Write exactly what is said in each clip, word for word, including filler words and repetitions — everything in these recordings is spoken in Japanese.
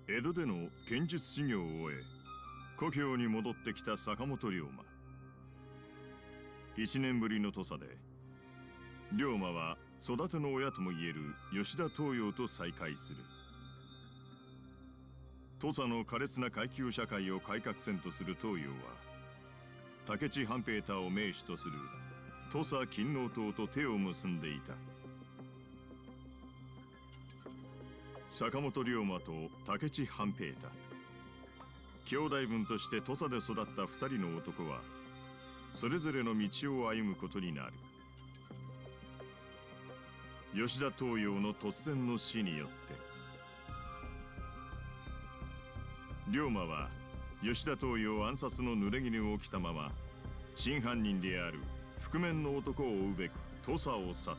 江戸での剣術修行を終え故郷に戻ってきた坂本龍馬。一年ぶりの土佐で龍馬は育ての親ともいえる吉田東洋と再会する。土佐の苛烈な階級社会を改革せんとする東洋は武市半平太を名手とする土佐勤王党と手を結んでいた。坂本龍馬と武市半平太、兄弟分として土佐で育った二人の男はそれぞれの道を歩むことになる。吉田東洋の突然の死によって龍馬は吉田東洋暗殺の濡れ衣を着たまま真犯人である覆面の男を追うべく土佐を去った。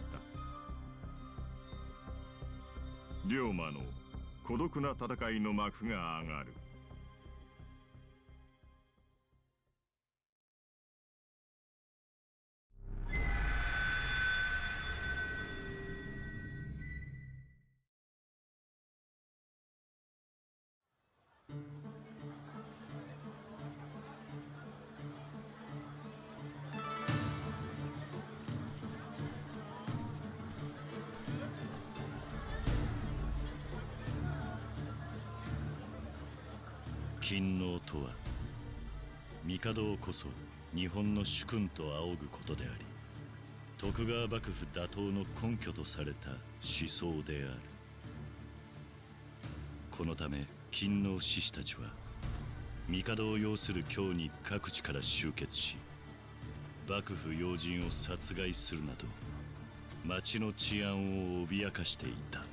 龍馬の孤独な戦いの幕が上がる。 勤王とは帝をこそ日本の主君と仰ぐことであり、徳川幕府打倒の根拠とされた思想である。このため勤王志士たちは帝を擁する京に各地から集結し、幕府要人を殺害するなど町の治安を脅かしていた。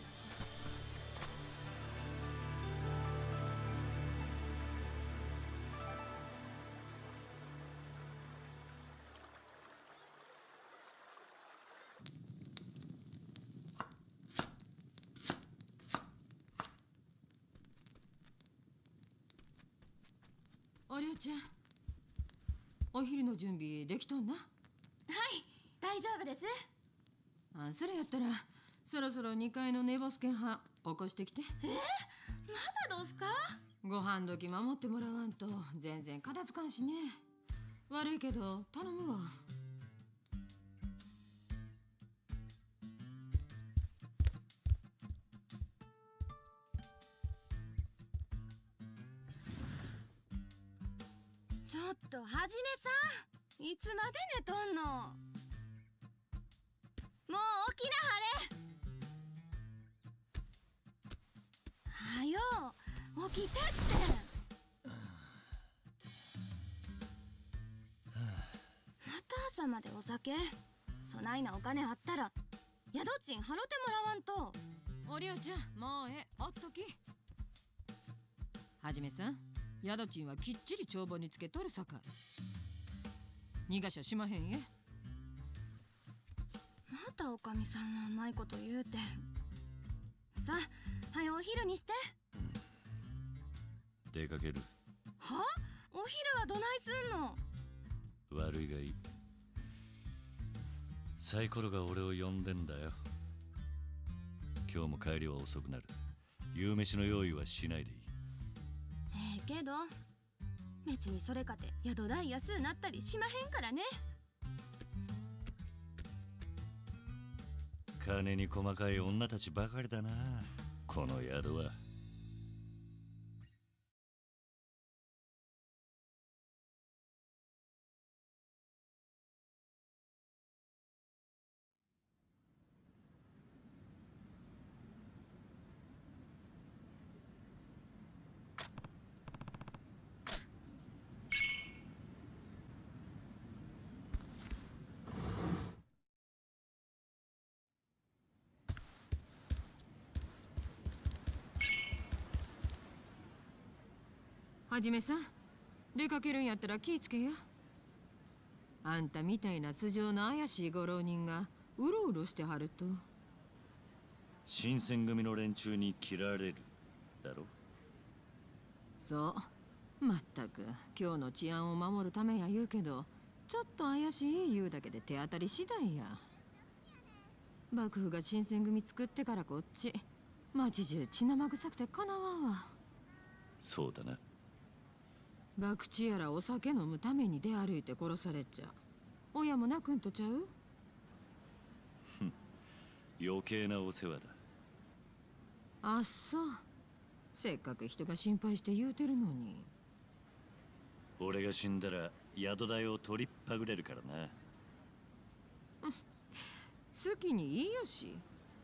おりょうちゃん、お昼の準備できとんな。 はい、大丈夫です。 あ、それやったらそろそろにかいの寝坊すけんは起こしてきて。 えー、まだどうすか？ ご飯時守ってもらわんと全然片付かんしね。悪いけど頼むわ。 ちょっとはじめさん、いつまで寝とんの？もう起きなはれ。はよ起きてって。また朝までお酒？そないなお金あったら宿賃払ってもらわんと。 おりょうちゃん、もうええ、おっとき。はじめさん、宿賃はきっちり帳簿につけとるさかい。逃がしゃしまへんえ。 またおかみさんはうまいこと言うて。さあ、はよお昼にして。 出かける。 は？お昼はどないすんの？ 悪いがいい。サイコロが俺を呼んでんだよ。今日も帰りは遅くなる。夕飯の用意はしないでいい。 ええけど別にそれかて宿代安うなったりしまへんからね。 金に細かい女たちばかりだな、この宿は。 はじめさん、出かけるんやったら気ぃつけや。あんたみたいな素性の怪しいご浪人がうろうろしてはると。 新選組の連中に切られるだろ。 そう、まったく今日の治安を守るためや言うけど、ちょっと怪しい言うだけで手当たり次第や。幕府が新選組作ってからこっち町中血生臭くてかなわんわ。 そうだな。 博打やらお酒飲むために出歩いて殺されちゃ親も泣くんとちゃう？ 余計なお世話だ。 あっそう。せっかく人が心配して言うてるのに。 俺が死んだら宿代を取りっぱぐれるからな。 好きにいいよし。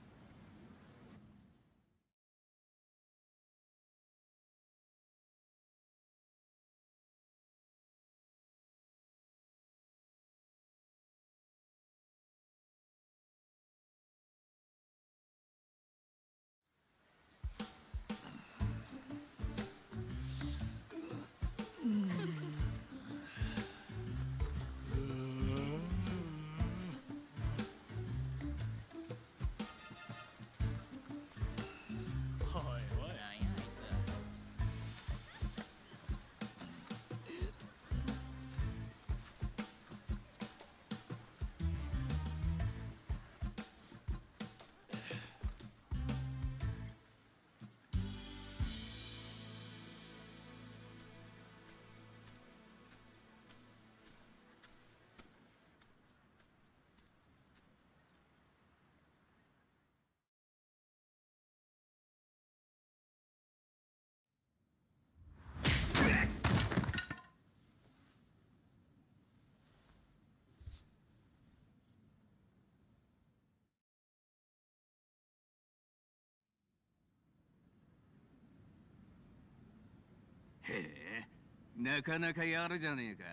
へえ、なかなかやるじゃねえか。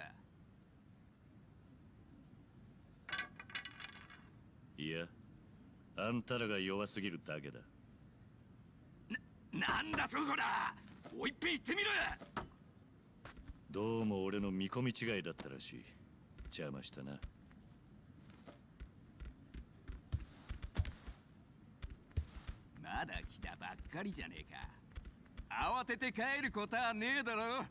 いや、あんたらが弱すぎるだけだ。 な、なんだそこだ。もう一遍言ってみろ。 どうも俺の見込み違いだったらしい。邪魔したな。 まだ来たばっかりじゃねえか。慌てて帰ることはねえだろ。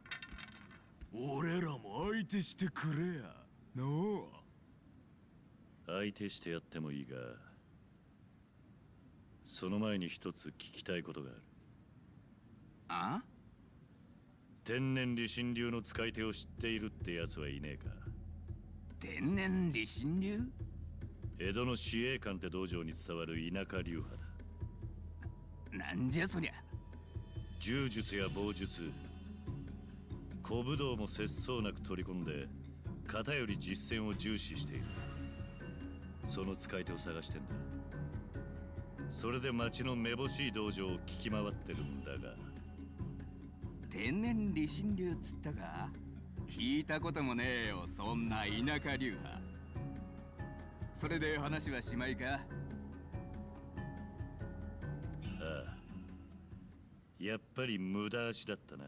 俺らも相手してくれやのう。 相手してやってもいいが、その前に一つ聞きたいことがある。 あ？ 天然理心流の使い手を知っているってやつはいねえか？ 天然理心流？ 江戸の司令官って道場に伝わる田舎流派だ。 なんじゃそりゃ。 柔術や棒術、小武道も節操なく取り込んで、型より実践を重視している。その使い手を探してんだ。それで町のめぼしい道場を聞き回ってるんだが。 天然理心流っつったか？聞いたこともねえよ、そんな田舎流派。それで話はしまいか？ ああ、やっぱり無駄足だったな。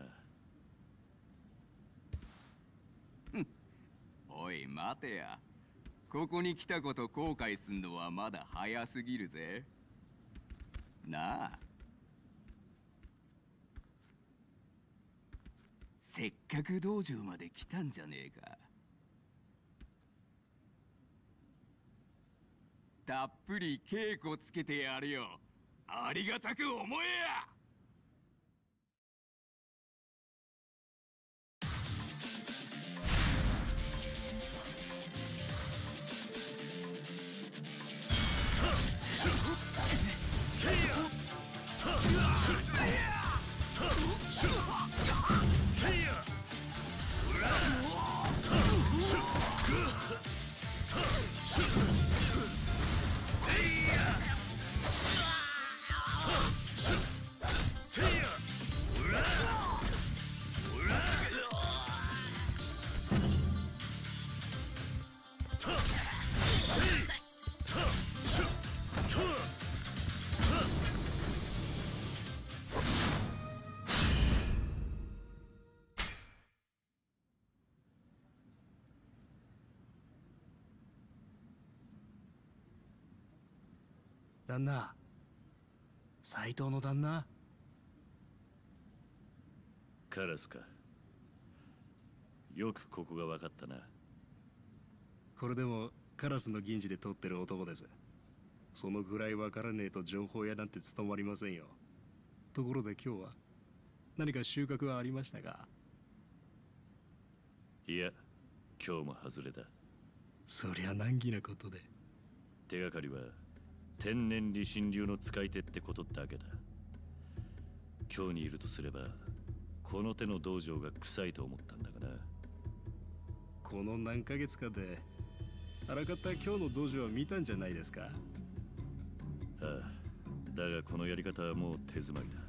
おい待てや。ここに来たこと後悔すんのはまだ早すぎるぜ。なあ。せっかく道場まで来たんじゃねえか。たっぷり稽古つけてやるよ。ありがたく思えや。 旦那、斎藤の旦那。 カラスか。よくここが分かったな。 これでもカラスの銀次で取ってる男です。 そのぐらいわからねえと情報屋なんて務まりませんよ。ところで今日は何か収穫はありましたか？ いや、今日も外れだ。 そりゃ難儀なことで。 手がかりは天然理心流の使い手ってことだけだ。今日にいるとすればこの手の道場が臭いと思ったんだがな。 この何ヶ月かであらかた今日の道場は見たんじゃないですか？ ああ、だがこのやり方はもう手詰まりだ。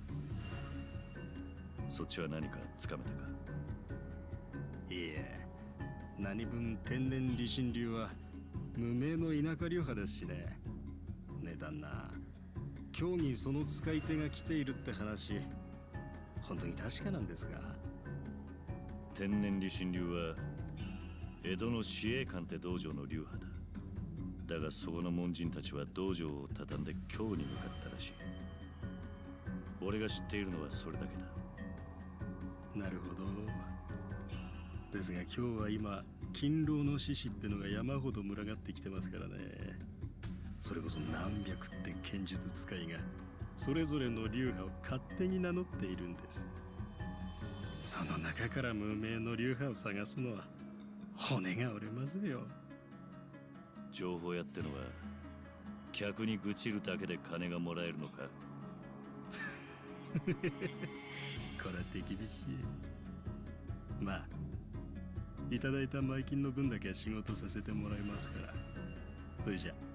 そっちは何かつかめたか？ いえ、何分天然理心流は無名の田舎流派ですしね。ね、旦那、今日にその使い手が来ているって話、本当に確かなんですか？ 天然理心流は江戸の司営官って道場の流派だ。だがそこの門人たちは道場を畳んで京に向かったらしい。俺が知っているのはそれだけだ。 なるほど。ですが今日は今勤労の獅子ってのが山ほど群がってきてますからね。それこそ何百って剣術使いがそれぞれの流派を勝手に名乗っているんです。その中から無名の流派を探すのは骨が折れますよ。 情報屋ってのは客に愚痴るだけで金がもらえるのか？ これは手厳しい。まあいただいた前金の分だけは仕事させてもらいますから。それじゃ。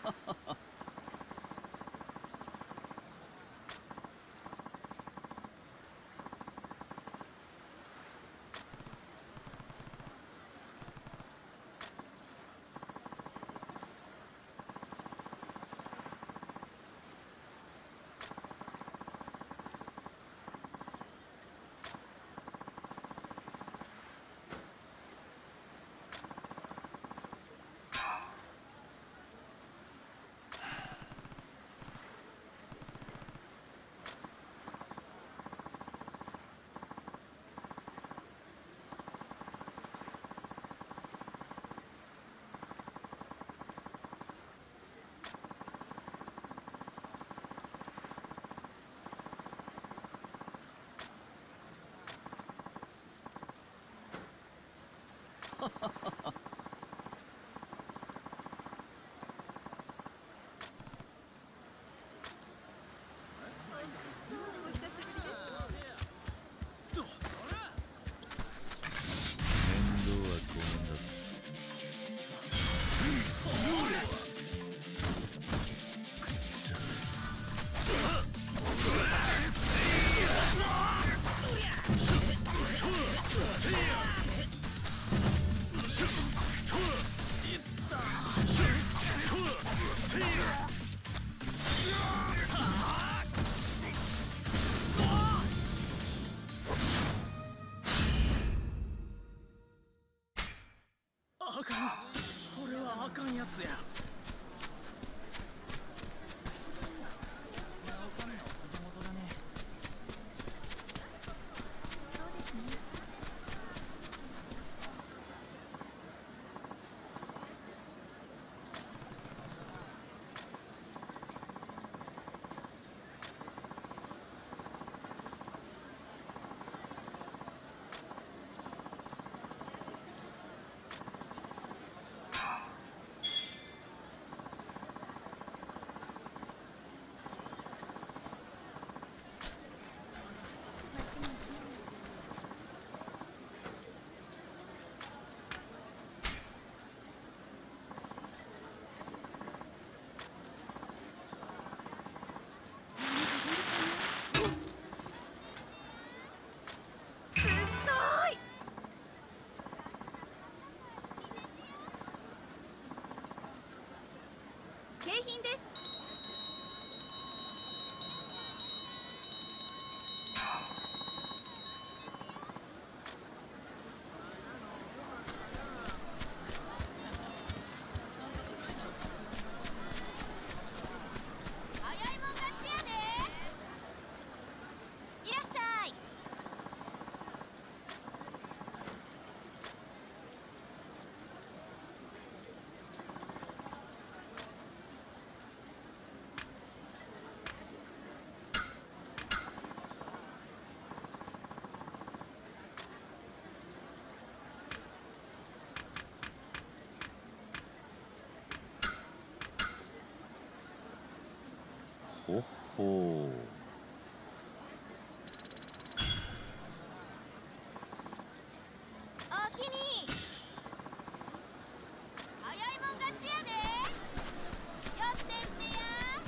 景品です。早いもん勝ちやで。いらっしゃい。 ほほう。 おおきに。早いもん勝ちやで。よってってや。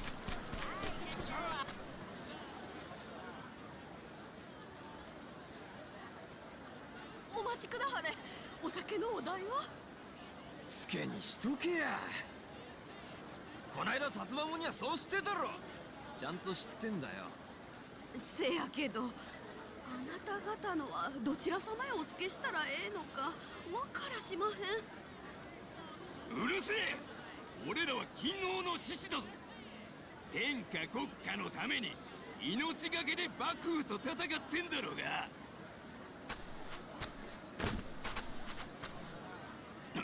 お待ちくだはれ。お酒のお代は？ つけにしとけや。こないだ薩摩もんにはそうしてたろ。ちゃんと知ってんだよ。 せやけど、あなた方のはどちら様へお付けしたらええのかわからしまへん。 うるせえ。俺らは勤王の志士だぞ。天下国家のために命がけで幕府と戦ってんだろうが。この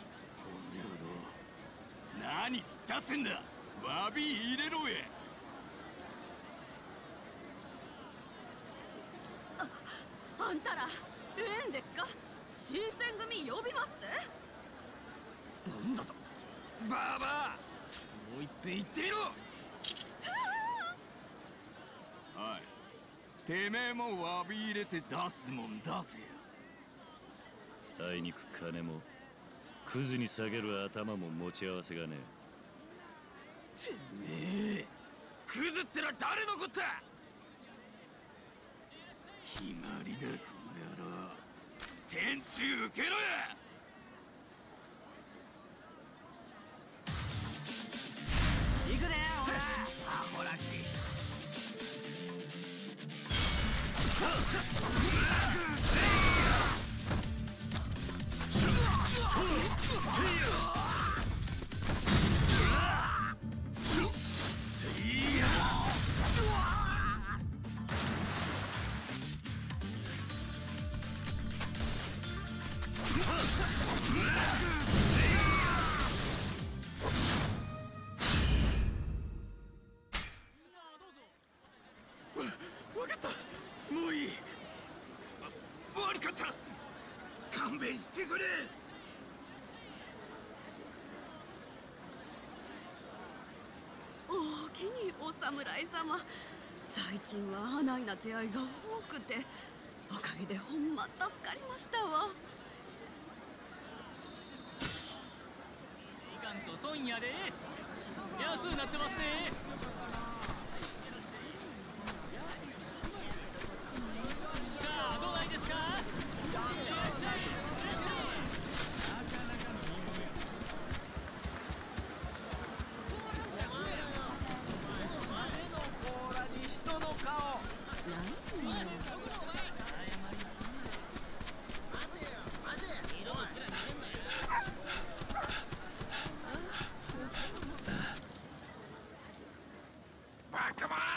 野郎、何つったってんだ。詫び入れろや。 あんたらええんでっか。新選組呼びます。 なんだとバーバー、もう一遍言ってみろ。 はい、てめえも詫び入れて出すもん出せよ。 あいにく金もクズに下げる頭も持ち合わせがねてめえ、クズってのは誰のこった。決まりだこの野郎。天柱受けろや。 行くでよほら、アホらしい。 わかった、もういい。悪かった、勘弁してくれ。 おおきにお侍様、最近は花いな出会いが多くて、おかげでほんま助かりましたわ。 いかんと損やで。安うなってますね。さあどうないですか。いらっしゃいいらっしゃい。 人の顔。 バカモン。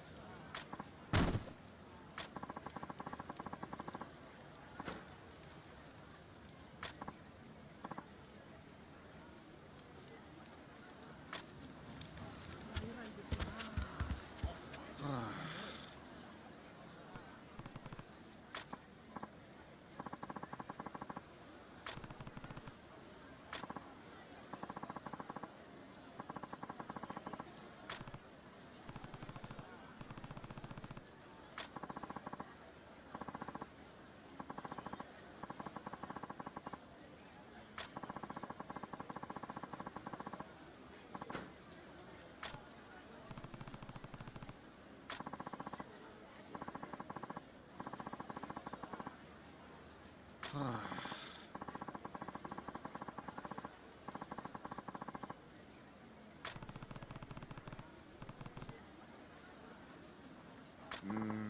うーん。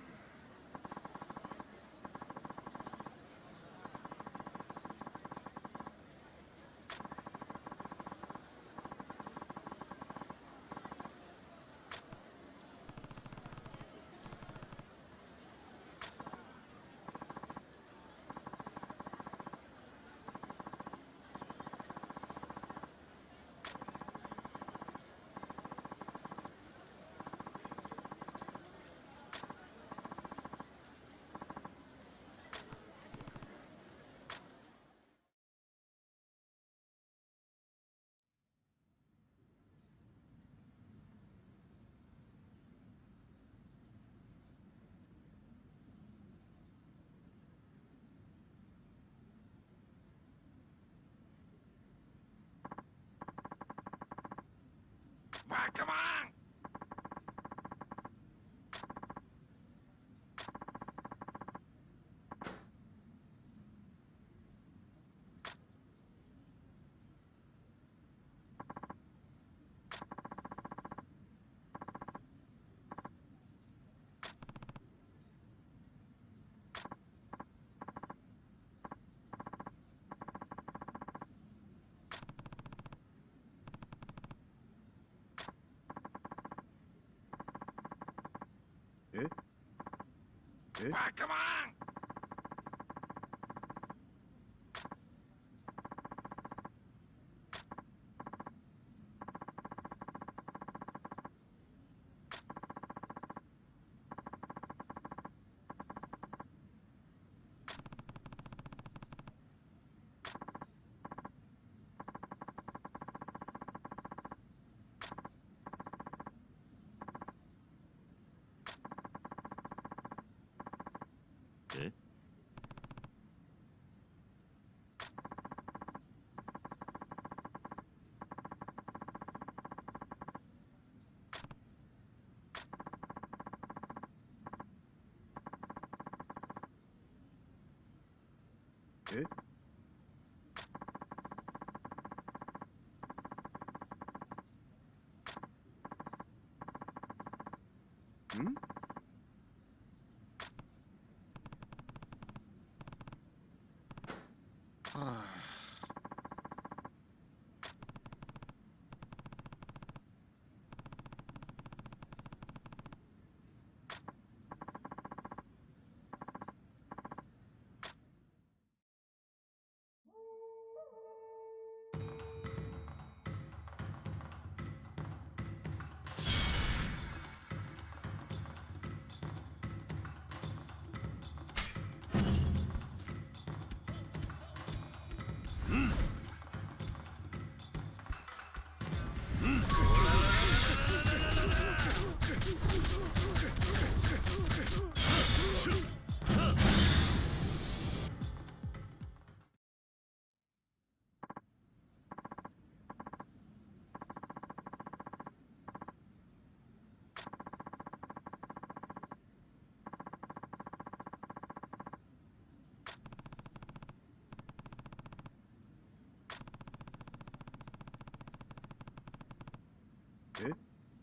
バカモン。 ええバカモン。 ええんはあ。え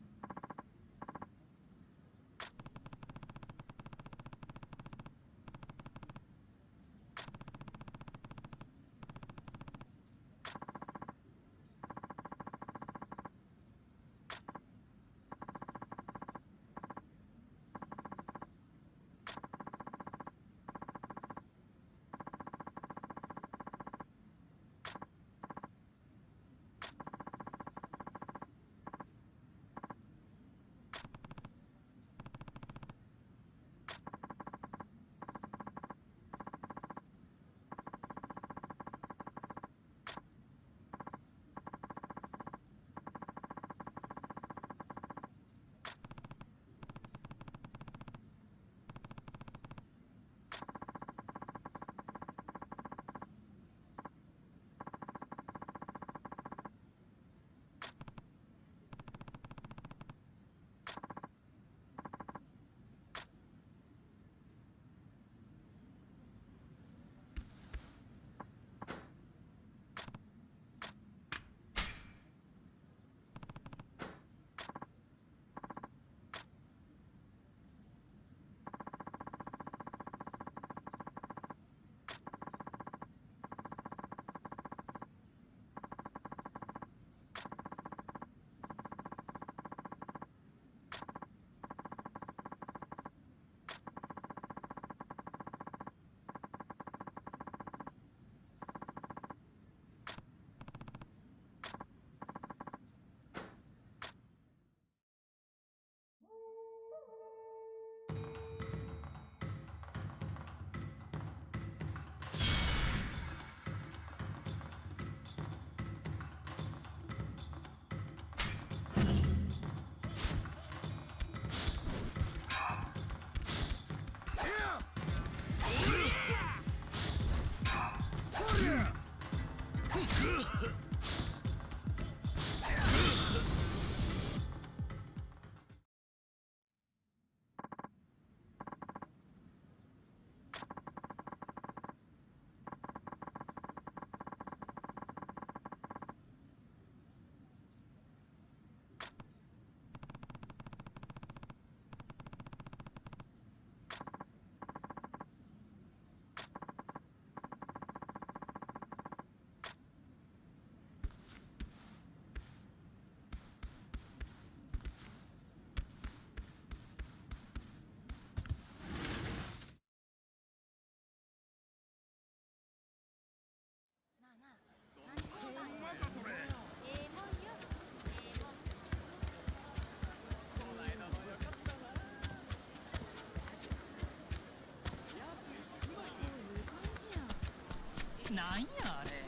なんやあれ。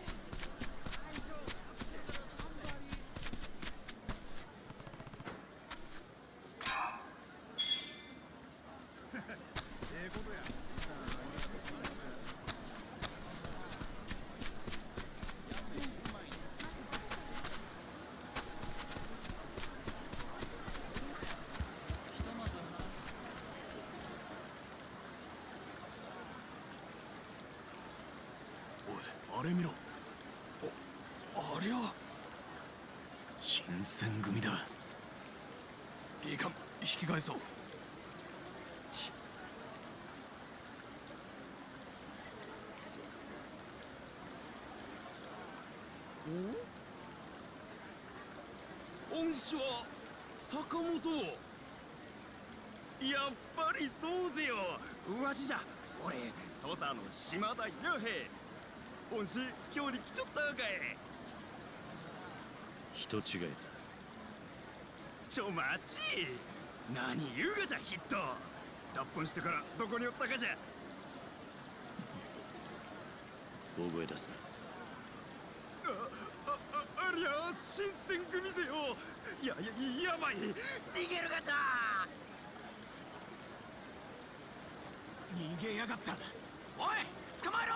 ええことや。 あれ見ろ。お、ありゃ新選組だ。いかん、引き返そう。 恩師は坂本。やっぱりそうぜよ。わしじゃ、俺土佐の島田弥平。恩師今日に来ちょったがかい。 人違いだ。 ちょ待ち、何言うがじゃヒット。脱本してからどこにおったかじゃ。 覚え出すな。 あ、あ、ありゃ新選組ぜよ。や、や、やばい、逃げるがじゃ。 逃げやがった。おい、捕まえろ。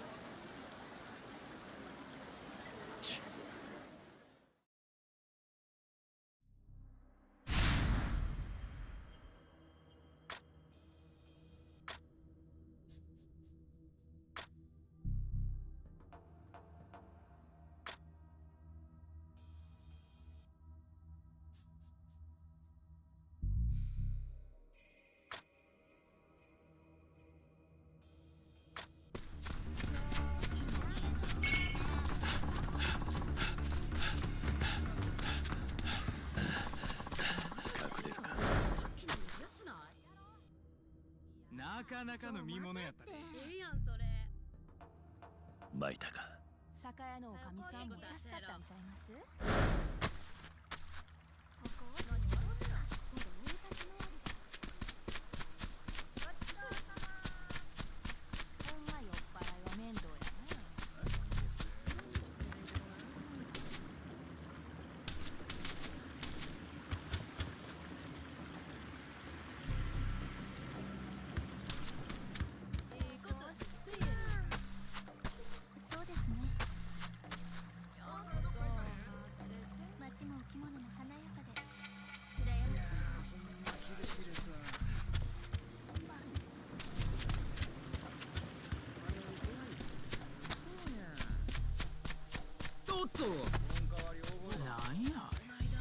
なかなかの見物やったね。 ええやんそれ。 参ったか。 酒屋のおかみさんも助かったんちゃいます？ここ何笑うてんの？まだ俺たちのある。ほんま酔っ払いは面倒やな。 おっと、なんや。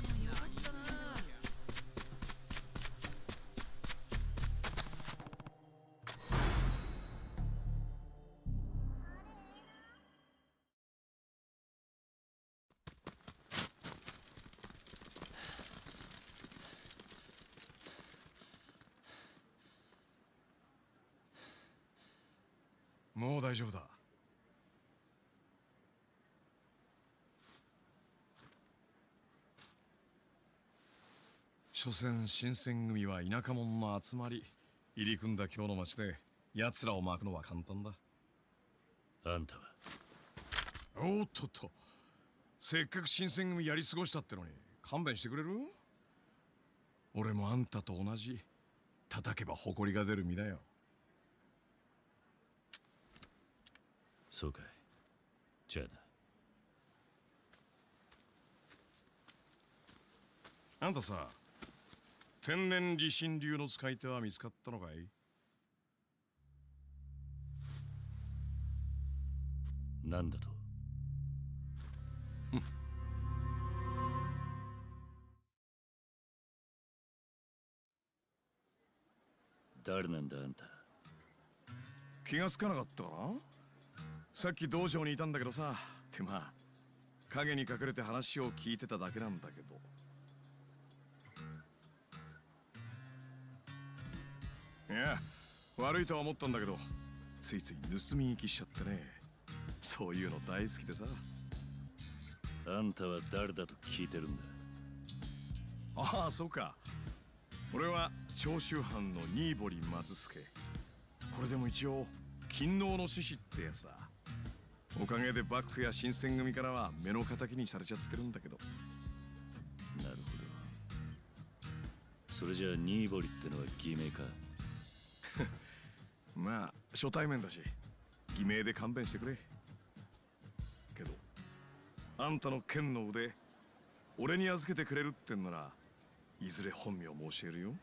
もう大丈夫だ。所詮新選組は田舎者の集まり。入り組んだ今日の町で奴らを巻くのは簡単だ。 あんたはおっとっと、せっかく新選組やり過ごしたってのに勘弁してくれる？俺もあんたと同じ叩けば誇りが出る身だよ。 そうかい。じゃあな。あんたさ、天然理心流の使い手は見つかったのかい？ なんだと？誰なんだあんた。 気がつかなかったかな？さっき道場にいたんだけどさ。ってまあ影に隠れて話を聞いてただけなんだけど。いや、悪いとは思ったんだけど、ついつい盗み聞きしちゃってね。そういうの大好きでさ。 あんたは誰だと聞いてるんだ。 ああ、そうか。俺は長州藩の新堀松助。これでも一応勤王の志士ってやつだ。おかげで幕府や新選組からは目の敵にされちゃってるんだけど。 なるほど。それじゃあ新堀ってのは偽名か？ まあ初対面だし偽名で勘弁してくれ。けどあんたの剣の腕俺に預けてくれるってんならいずれ本名申し上げるよ。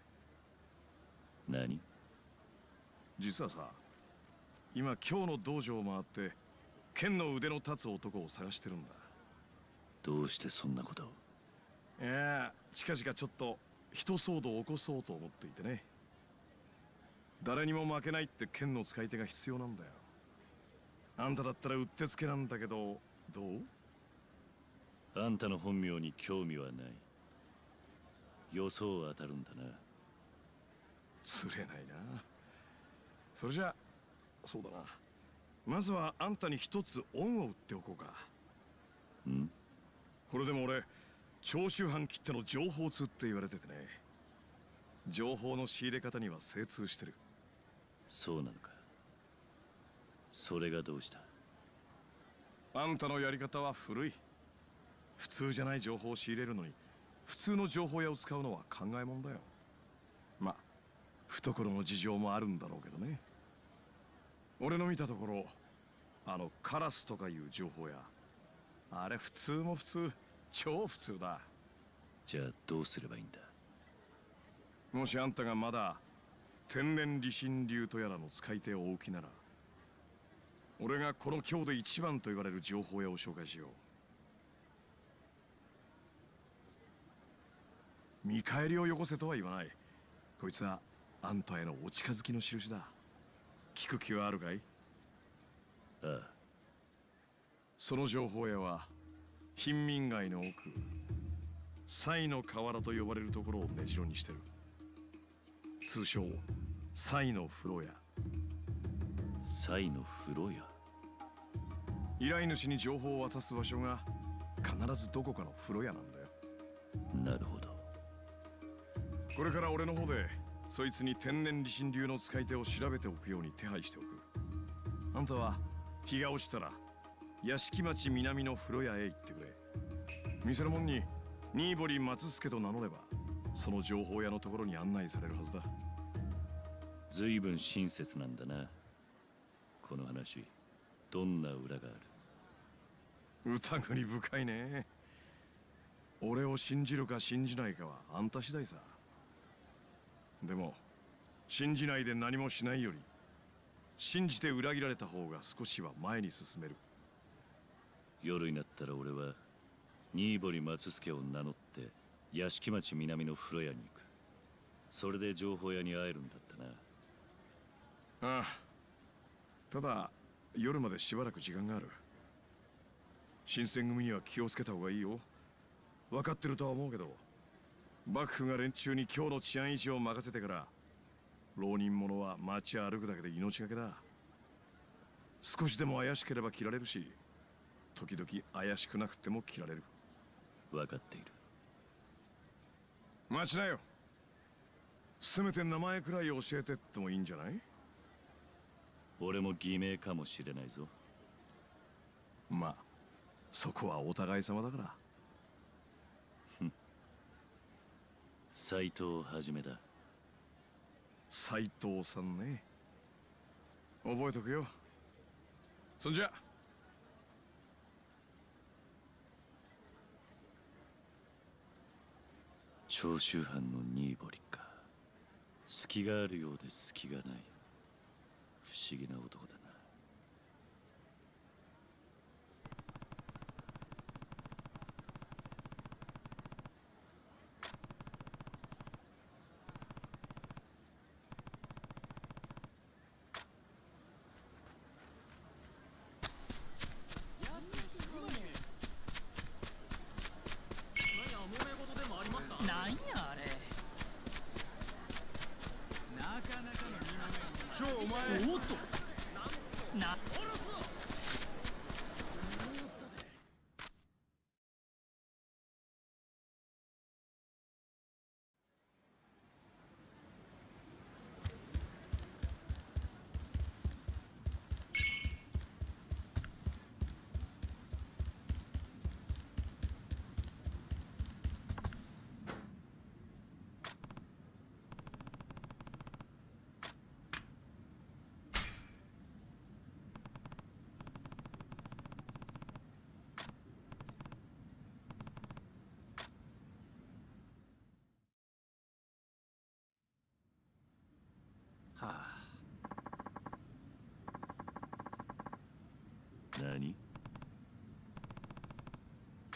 何？ 実はさ、今今日の道場を回って剣の腕の立つ男を探してるんだ。 どうしてそんなことを？ いや、近々ちょっと人騒動を起こそうと思っていてね。誰にも負けないって剣の使い手が必要なんだよ。あんただったらうってつけなんだけど、どう？ あんたの本名に興味はない。予想は当たるんだな。 釣れないな。それじゃあ、そうだな。まずはあんたに一つ恩を売っておこうか。 ん？ これでも俺、長州藩きっての情報通って言われててね。情報の仕入れ方には精通してる。 そうなのか。それがどうした？ あんたのやり方は古い。普通じゃない情報を仕入れるのに普通の情報屋を使うのは考えもんだよ。まあ懐の事情もあるんだろうけどね。俺の見たところ、あのカラスとかいう情報屋、あれ普通も普通、超普通だ。 じゃあどうすればいいんだ？ もしあんたがまだ天然理心流とやらの使い手を追う気なら、俺がこの京で一番と言われる情報屋を紹介しよう。見返りをよこせとは言わない。こいつはあんたへのお近づきの印だ。聞く気はあるかい？ ああ。 その情報屋は貧民街の奥、賽の河原と呼ばれるところを根城にしてる。通称賽の風呂屋。 賽の風呂屋？ 依頼主に情報を渡す場所が必ずどこかの風呂屋なんだよ。 なるほど。 これから俺の方でそいつに天然理心流の使い手を調べておくように手配しておく。あんたは日が落ちたら屋敷町南の風呂屋へ行ってくれ。店の門に新堀松助と名乗ればその情報屋のところに案内されるはずだ。 随分親切なんだな。この話、どんな裏がある？ 疑り深いね。俺を信じるか信じないかはあんた次第さ。でも信じないで何もしないより信じて裏切られた方が少しは前に進める。 夜になったら俺は新堀松助を名乗って屋敷町南の風呂屋に行く。それで情報屋に会えるんだったな。 ああ、ただ夜までしばらく時間がある。新選組には気をつけた方がいいよ。分かってるとは思うけど、幕府が連中に今日の治安維持を任せてから浪人者は街歩くだけで命がけだ。少しでも怪しければ切られるし、時々怪しくなくても切られる。 分かっている。 待ちなよ。せめて名前くらい教えてってもいいんじゃない？ 俺も偽名かもしれないぞ。 まあそこはお互い様だから。 斎藤はじめだ。 斎藤さんね。覚えとくよ。そんじゃ。 長州藩の新堀か。隙があるようで隙がない。不思議な男だな。 なんやあれ。なかなかの見まね。ちょお前。おっと。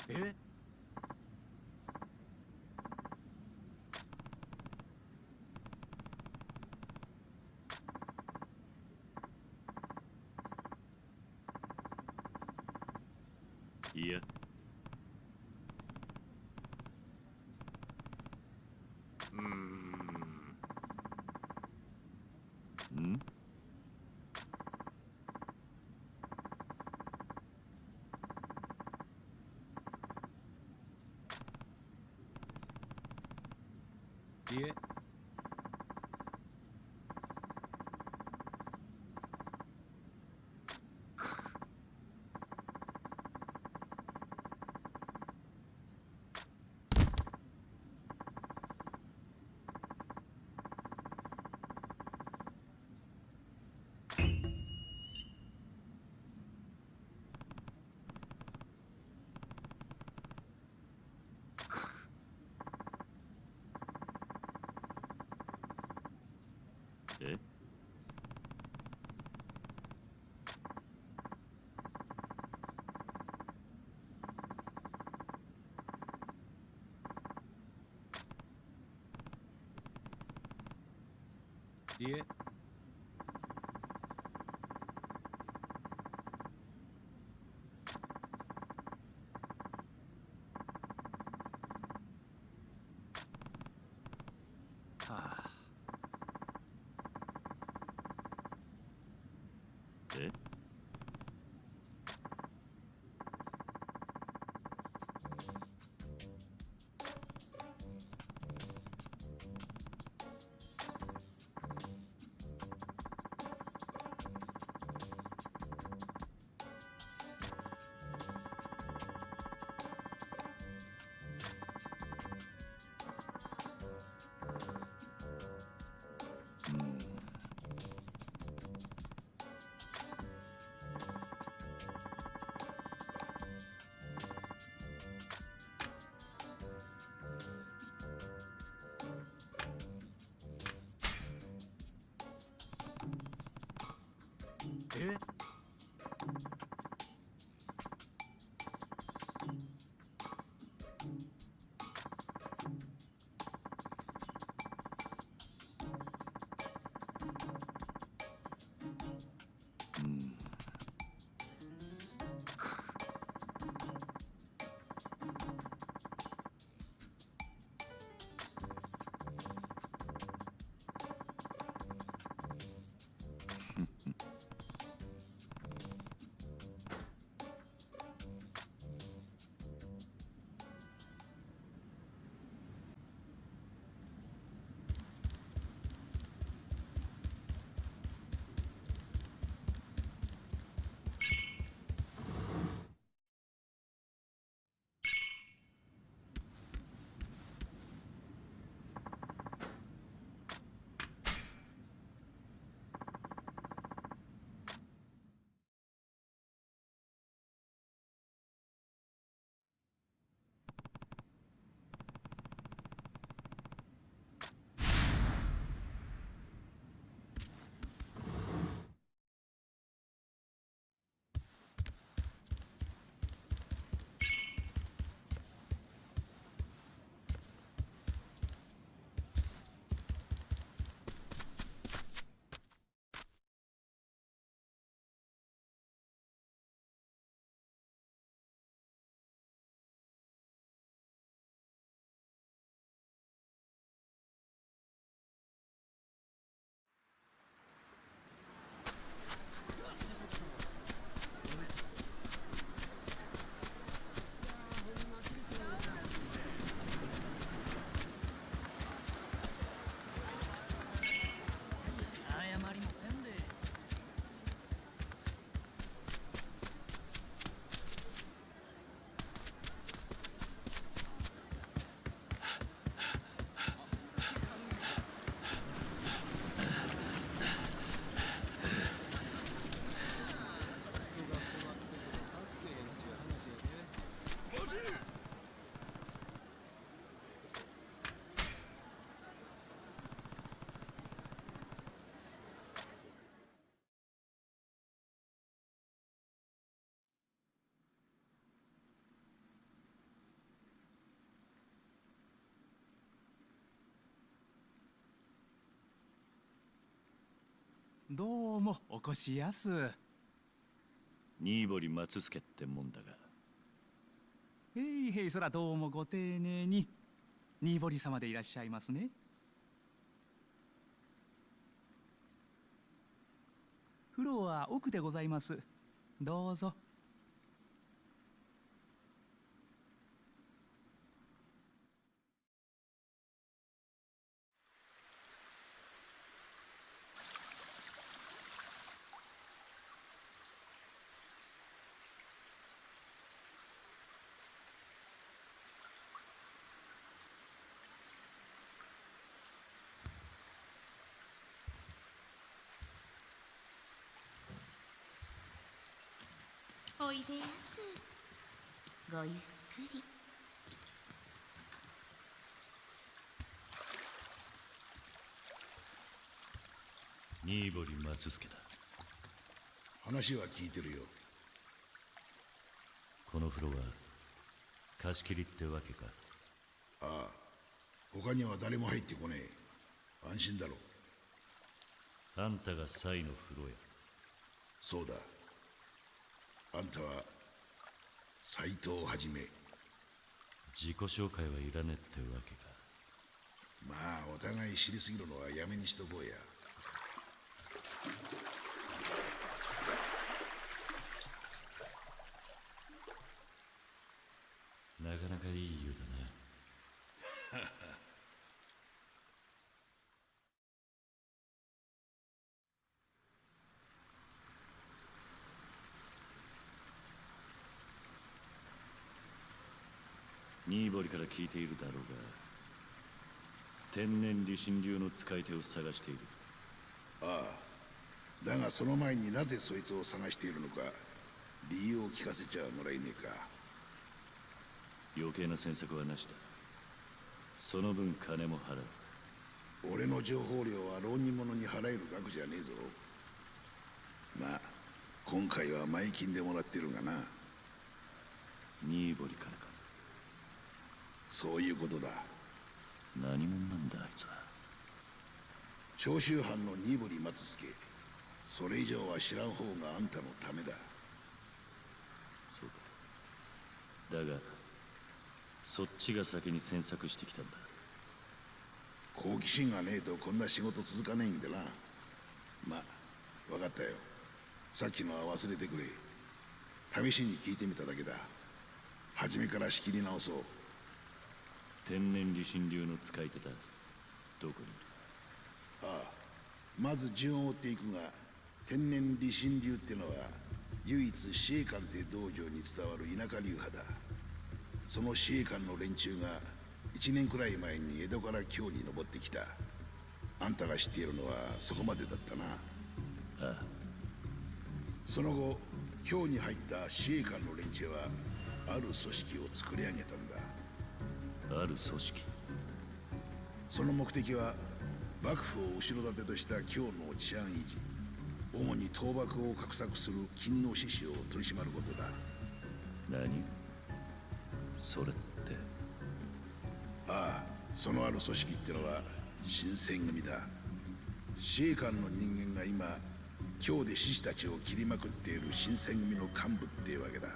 え？ いや、 うーん。 ん？ いえ。 え？ いえ。はあ。 え？ え？ どうもお越しやす。 新堀松助ってもんだが。 へいへい、そらどうもご丁寧に。新堀様でいらっしゃいますね。風呂は奥でございます。どうぞ。 おいでやす。ごゆっくり。 新堀松助だ。 話は聞いてるよ。 この風呂は貸し切りってわけか。 ああ、他には誰も入ってこねえ。安心だろ。 あんたがサイの風呂や。 そうだ。あんたは斎藤はじめ。 自己紹介はいらねってわけか。 まあお互い知りすぎるのはやめにしとこうや。 なかなかいい湯だな。新堀から聞いているだろうが、天然理心流の使い手を探している。 ああ、だがその前になぜそいつを探しているのか理由を聞かせちゃもらえねえか。 余計な詮索はなしだ。その分金も払う。俺の情報料は浪人者に払える額じゃねえぞ。まあ今回は前金でもらってるがな。 新堀からか。 そういうことだ。 何者なんだあいつは。 長州藩の新堀松助。それ以上は知らん方があんたのためだ。 そうか。だがそっちが先に詮索してきたんだ。 好奇心がねえとこんな仕事続かないんでな。まあ分かったよ。さっきのは忘れてくれ。試しに聞いてみただけだ。初めから仕切り直そう。 天然理心流の使い手だ。どこにいる？ ああ、まず順を追っていくが、天然理心流ってのは唯一司令官って道場に伝わる田舎流派だ。その司令官の連中が一年くらい前に江戸から京に登ってきた。あんたが知っているのはそこまでだったな。 ああ。 その後京に入った司令官の連中はある組織を作り上げたんだ。 ある組織。 その目的は幕府を後ろ盾とした京の治安維持、主に倒幕を画策する勤王志士を取り締まることだ。 何？それって。 ああ、そのある組織ってのは新選組だ。司令官の人間が今京で志士たちを切りまくっている新選組の幹部ってわけだ。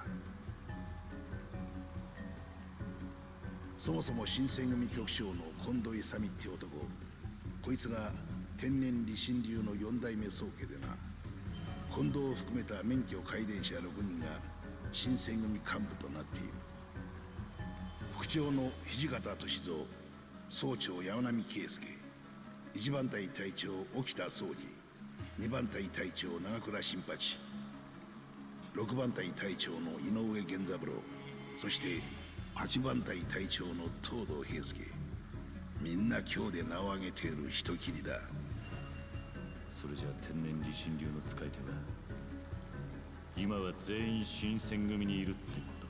そもそも新選組局長の近藤勇って男、こいつが天然理心流の四代目宗家でな。近藤を含めた免許皆伝者ろくにんが新選組幹部となっている。副長の土方歳三、総長山並圭介、一番隊隊長沖田総司、二番隊隊長長倉新八、六番隊隊長の井上源三郎、そして八番隊隊長の東堂平介。みんな今日で名を挙げている人斬りだ。 それじゃあ天然理心流の使い手は今は全員新選組にいるって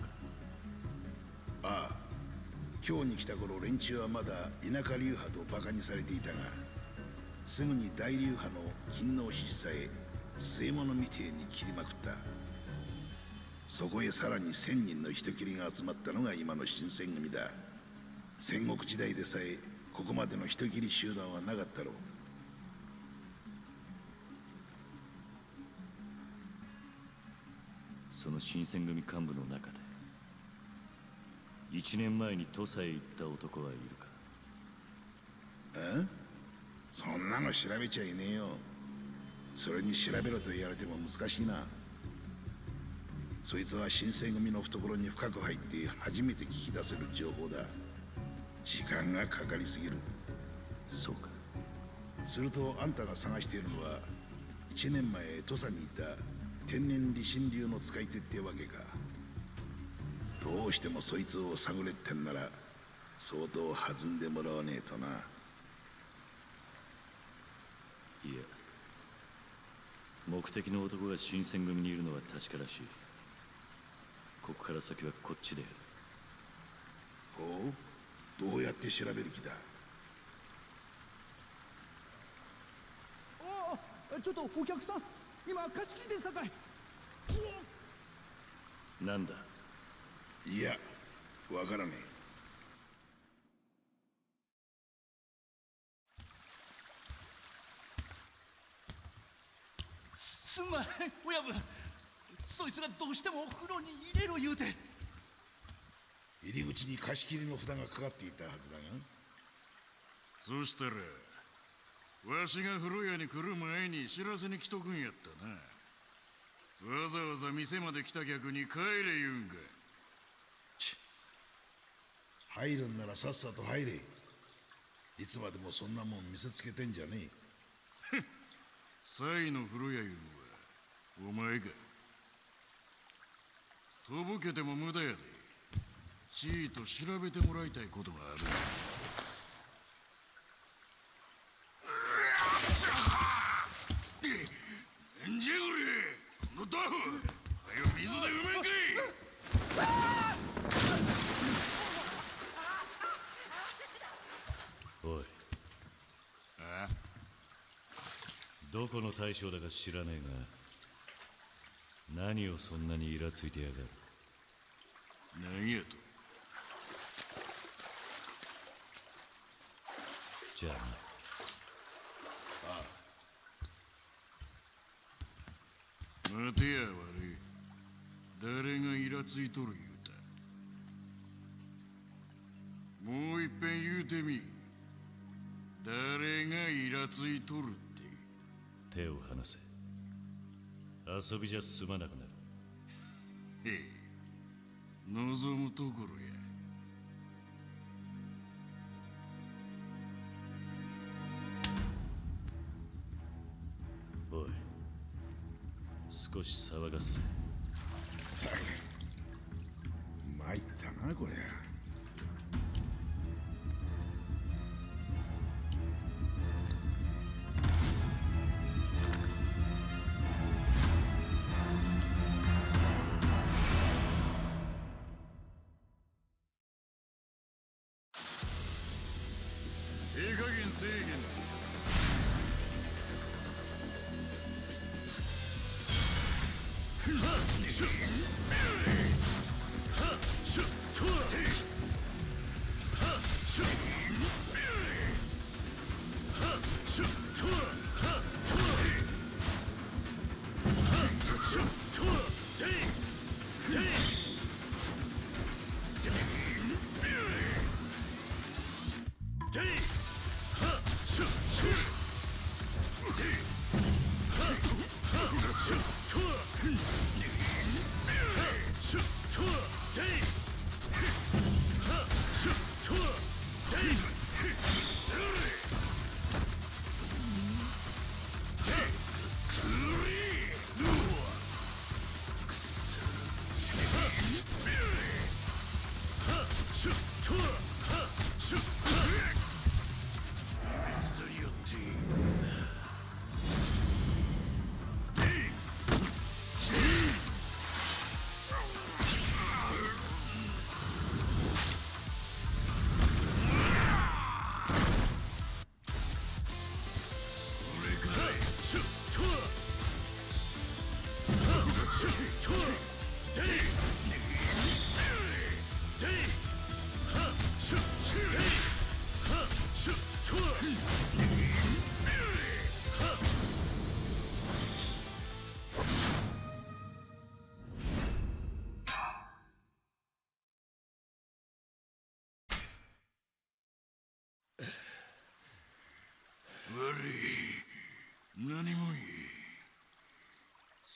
ことか。 ああ、今日に来た頃連中はまだ田舎流派とバカにされていたが、すぐに大流派の勤王志士さえ据え物みてえに切りまくった。そこへさらに千人の人斬りが集まったのが今の新選組だ。戦国時代でさえここまでの人斬り集団はなかったろう。 その新選組幹部の中で一年前に土佐へ行った男はいるか？ え？そんなの調べちゃいねえよ。それに調べろと言われても難しいな。そいつは新選組の懐に深く入って初めて聞き出せる情報だ。時間がかかりすぎる。 そうか。 するとあんたが探しているのは一年前土佐にいた天然理心流の使い手ってわけか。どうしてもそいつを探れってんなら相当弾んでもらわねえとな。 いや、目的の男が新選組にいるのは確からしい。ここから先はこっちでやる。 ほう、どうやって調べる気だ？ ああ、ちょっとお客さん、今貸し切りでさかい。 なんだ？ いや、わからねえ。 すんまい、親分。そいつがどうしてもお風呂に入れろ言うて。 入り口に貸し切りの札がかかっていたはずだが。 そしたらわしが風呂屋に来る前に知らせに来とくんやったな。わざわざ店まで来た客に帰れ言うんか。 入るんならさっさと入れ。いつまでもそんなもん見せつけてんじゃねえ。 サイの風呂屋いうのはお前か。とぼけても無駄やで。ちーと調べてもらいたいことがある。んじゃこれ、のタフ、はよ水でうめんかい。 おい。 あ？ どこの大将だか知らねえが、何をそんなにイラついてやがる？ 何やと？ じゃあな。 ああ。待てや悪い。誰がイラついとる言うた？もういっぺん言うてみ。誰がイラついとるって。 手を離せ。遊びじゃ済まなくなる。 へえ、望むところや。 おい、少し騒がせ。 参ったなこれ。 ええ加減せえへんな。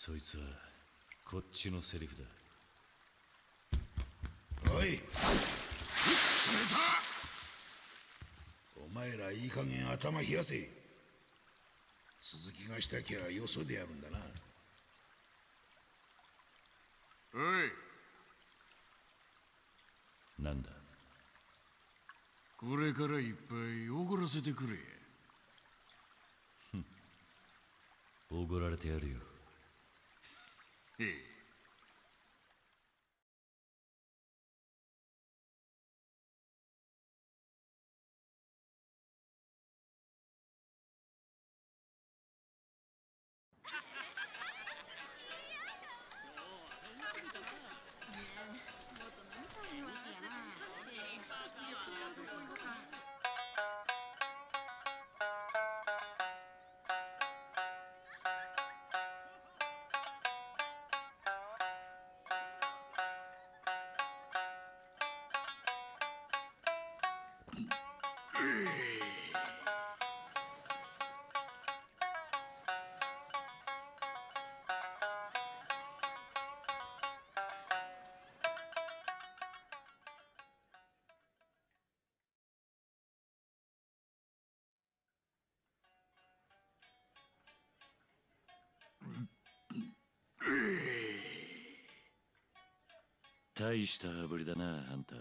そいつはこっちのセリフだ。 おい、お前らいい加減頭冷やせ。鈴木がしたきゃよそでやるんだな。 おい、 なんだ。 これからいっぱいおごらせてくれ。 おごられてやるよ。 へえ。 大した羽振りだな、あんた。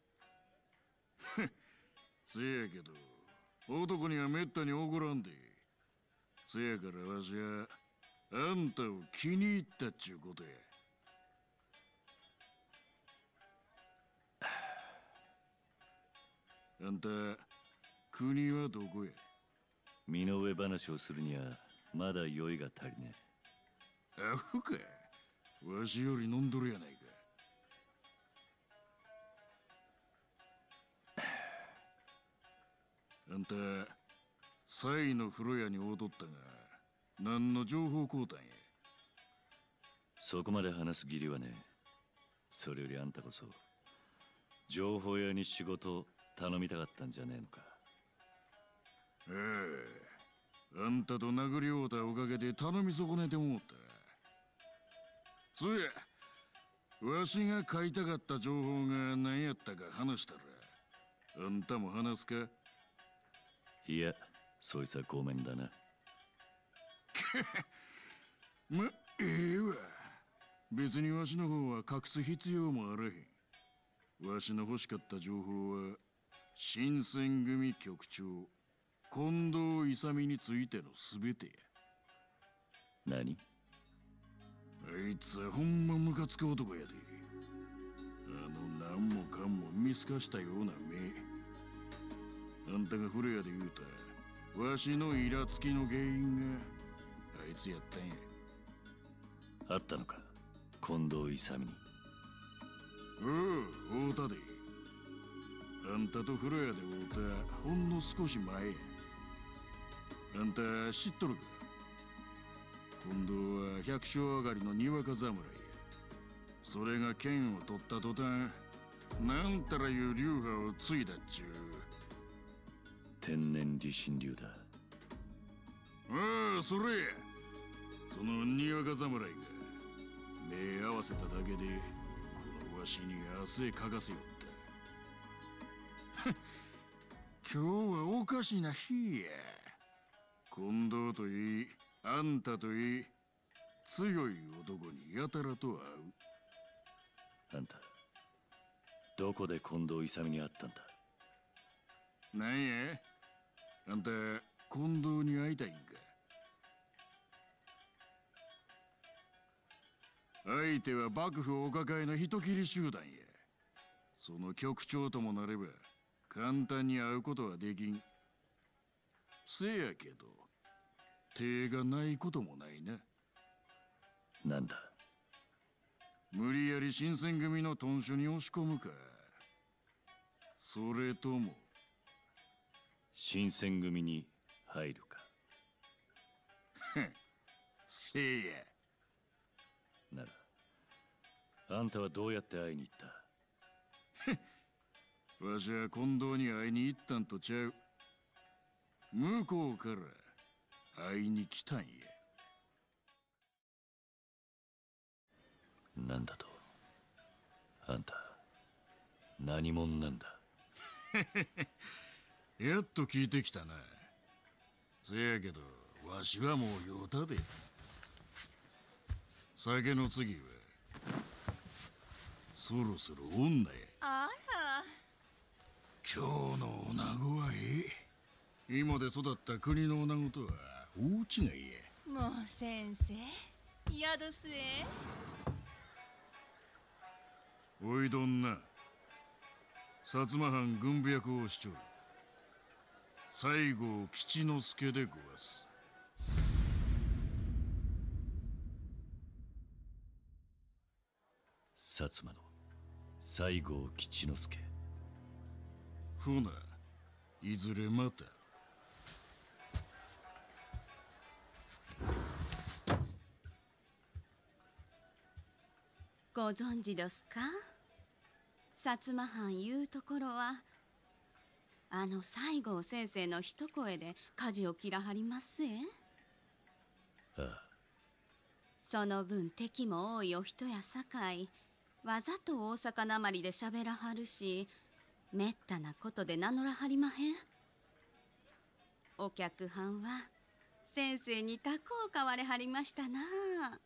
せやけど、男にはめったにおごらんで。せやからわしは、あんたを気に入ったっちゅうことや。あんた、国はどこや？ 身の上話をするには、まだ酔いが足りねえ。アホか。わしより飲んどるやないか。あんた、サイの風呂屋に踊ったが、何の情報交換や？ そこまで話す義理はね。それよりあんたこそ、情報屋に仕事頼みたかったんじゃねえのか。 ええ、あんたと殴り合うたおかげで頼み損ねてもうた。そうや、わしが書いたかった情報が何やったか話したら、あんたも話すか？ いや、そいつはごめんだな。 ま、ええわ。別にわしの方は隠す必要もあらへん。わしの欲しかった情報は、新選組局長、近藤勇についてのすべてや。 何？ あいつはほんまムカつく男やで。あの何もかんも見透かしたような目。あんたがフレアで言うた、わしのイラつきの原因があいつやったんや。 あったのか、近藤勇に。 おう、会うたで。あんたとフレアで会うたほんの少し前や。あんた知っとるか？近藤は百姓上がりのにわか侍や。それが剣を取った途端、なんたらいう流派を継いだっちゅう。 天然理心流だ。 ああ、それや。そのにわか侍が目合わせただけでこのわしに汗かかせよった。今日はおかしな日や。近藤といい、あんたといい、強い男にやたらと会う。 あんた、どこで近藤勇に会ったんだ？ なんや？あんた、近藤に会いたいんか？相手は幕府お抱えの人斬り集団や。その局長ともなれば、簡単に会うことはできん。せやけど、手がないこともないな。 なんだ？ 無理やり新選組の屯所に押し込むか、それとも新選組に入るか。 せいや。 なら、あんたはどうやって会いに行った？わしは近藤に会いに行ったんとちゃう。向こうから会いに来たんや。 なんだと？あんた何者なんだ？ やっと聞いてきたな。せやけどわしはもう酔うたで。酒の次はそろそろ女や。 あら、 今日の女子はええ。今で育った国の女子とは大違いや。 もう先生、宿すえ。 おいどんな、薩摩藩軍部役をしちょる西郷吉之助でごわす。 薩摩の西郷吉之助。 ほな、いずれまた。 ご存知どすか？薩摩藩いうところはあの西郷先生の一声で舵を切らはりますえ。 ああ。 その分敵も多いお人やさかい、わざと大阪なまりでしゃべらはるし、めったなことで名乗らはりまへん。お客はんは先生にたこを買われはりましたなあ。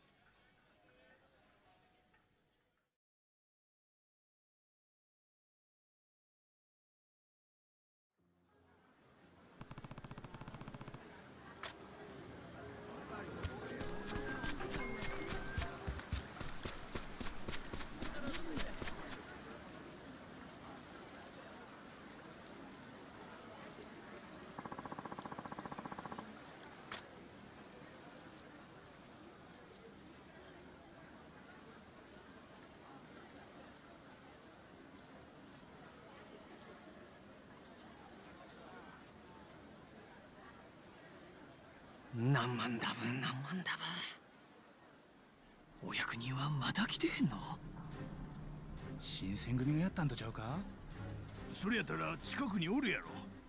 何万ダブ何万ダブ。お役人はまだ来てへんの？新選組がやったんとちゃうか？ それやったら近くにおるやろ。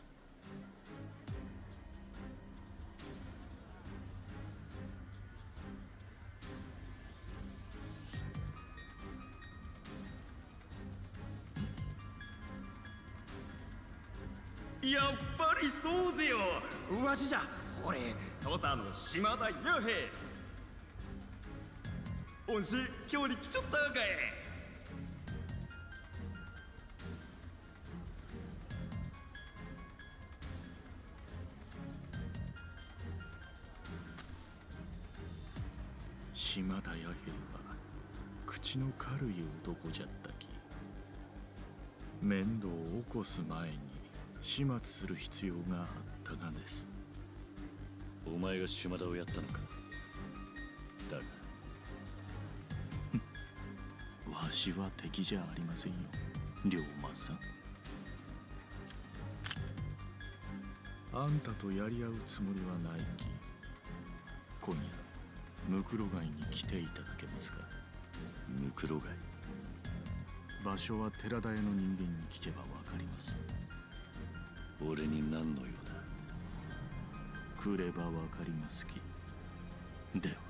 やっぱりそうぜよ。わしじゃ。俺土佐の島田弥平。恩師今日に来ちょったがかい。 島田弥平は口の軽い男じゃったき、面倒を起こす前に始末する必要があったがです。 お前が島田をやったのか？だがわしは敵じゃありませんよ、龍馬さん。あんたとやり合うつもりはないき、今夜ムクロ街に来ていただけますか？ ムクロ街？ 場所は寺田屋の人間に聞けばわかります。 俺に何の用だ？ 来ればわかりますき。では。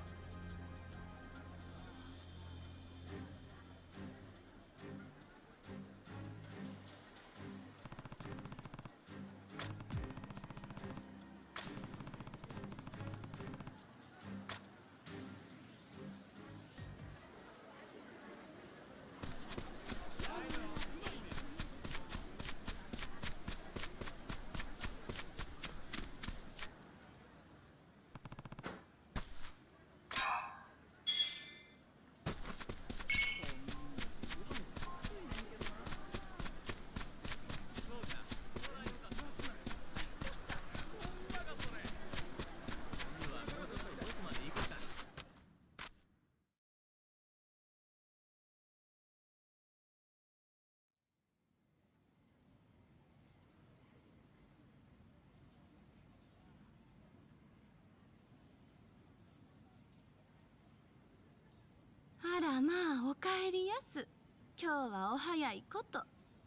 あらまあ、おかえりやす。今日はお早いこと。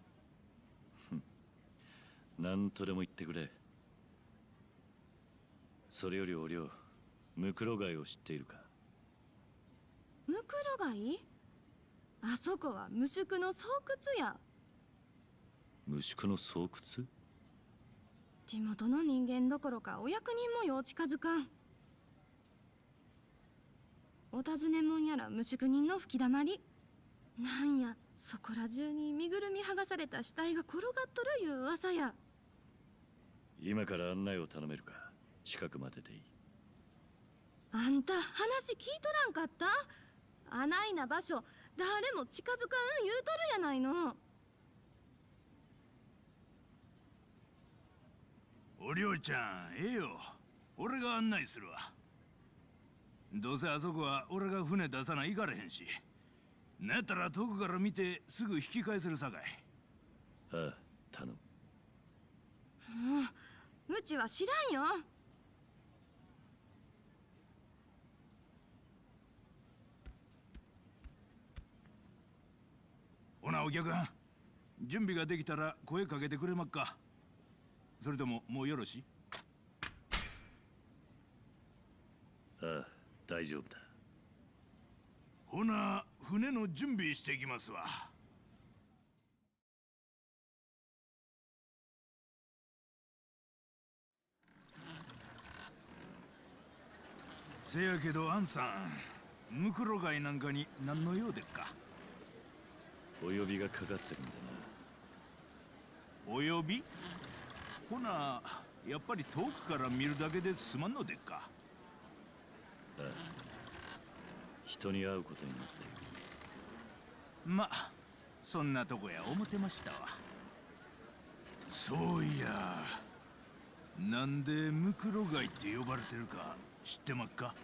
何とでも言ってくれ。それよりお涼、ムクロ街を知っているか？ ムクロ街？ あそこは無宿の巣窟や。 無宿の巣窟？ 地元の人間どころかお役人もよう近づかん。お尋ねもんやら無宿人の吹きだまり。なんやそこら中に身ぐるみ剥がされた死体が転がっとるいう噂や。 今から案内を頼めるか？近くまででいい。 あんた話聞いとらんかった？あないな場所誰も近づかん言うとるやないの。 おりょうちゃん、ええよ。俺が案内するわ。どうせあそこは俺が船出さないかれへんし。なんやったら遠くから見てすぐ引き返せるさかい。 ああ、頼む。 もううちは知らんよ。 ほなお客さん、準備ができたら声かけてくれまっか。それとももうよろしい？ ああ、大丈夫だ。 ほな船の準備してきますわ。せやけどアンさん、ムクロ貝なんかに何の用でっか？ お呼びがかかってるんだな。お呼び？ほなやっぱり遠くから見るだけですまんのでっか？ ああ、人に会うことになっている。 ま、そんなとこや思ってましたわ。そういや、なんでムクロ貝って呼ばれてるか知ってまっか？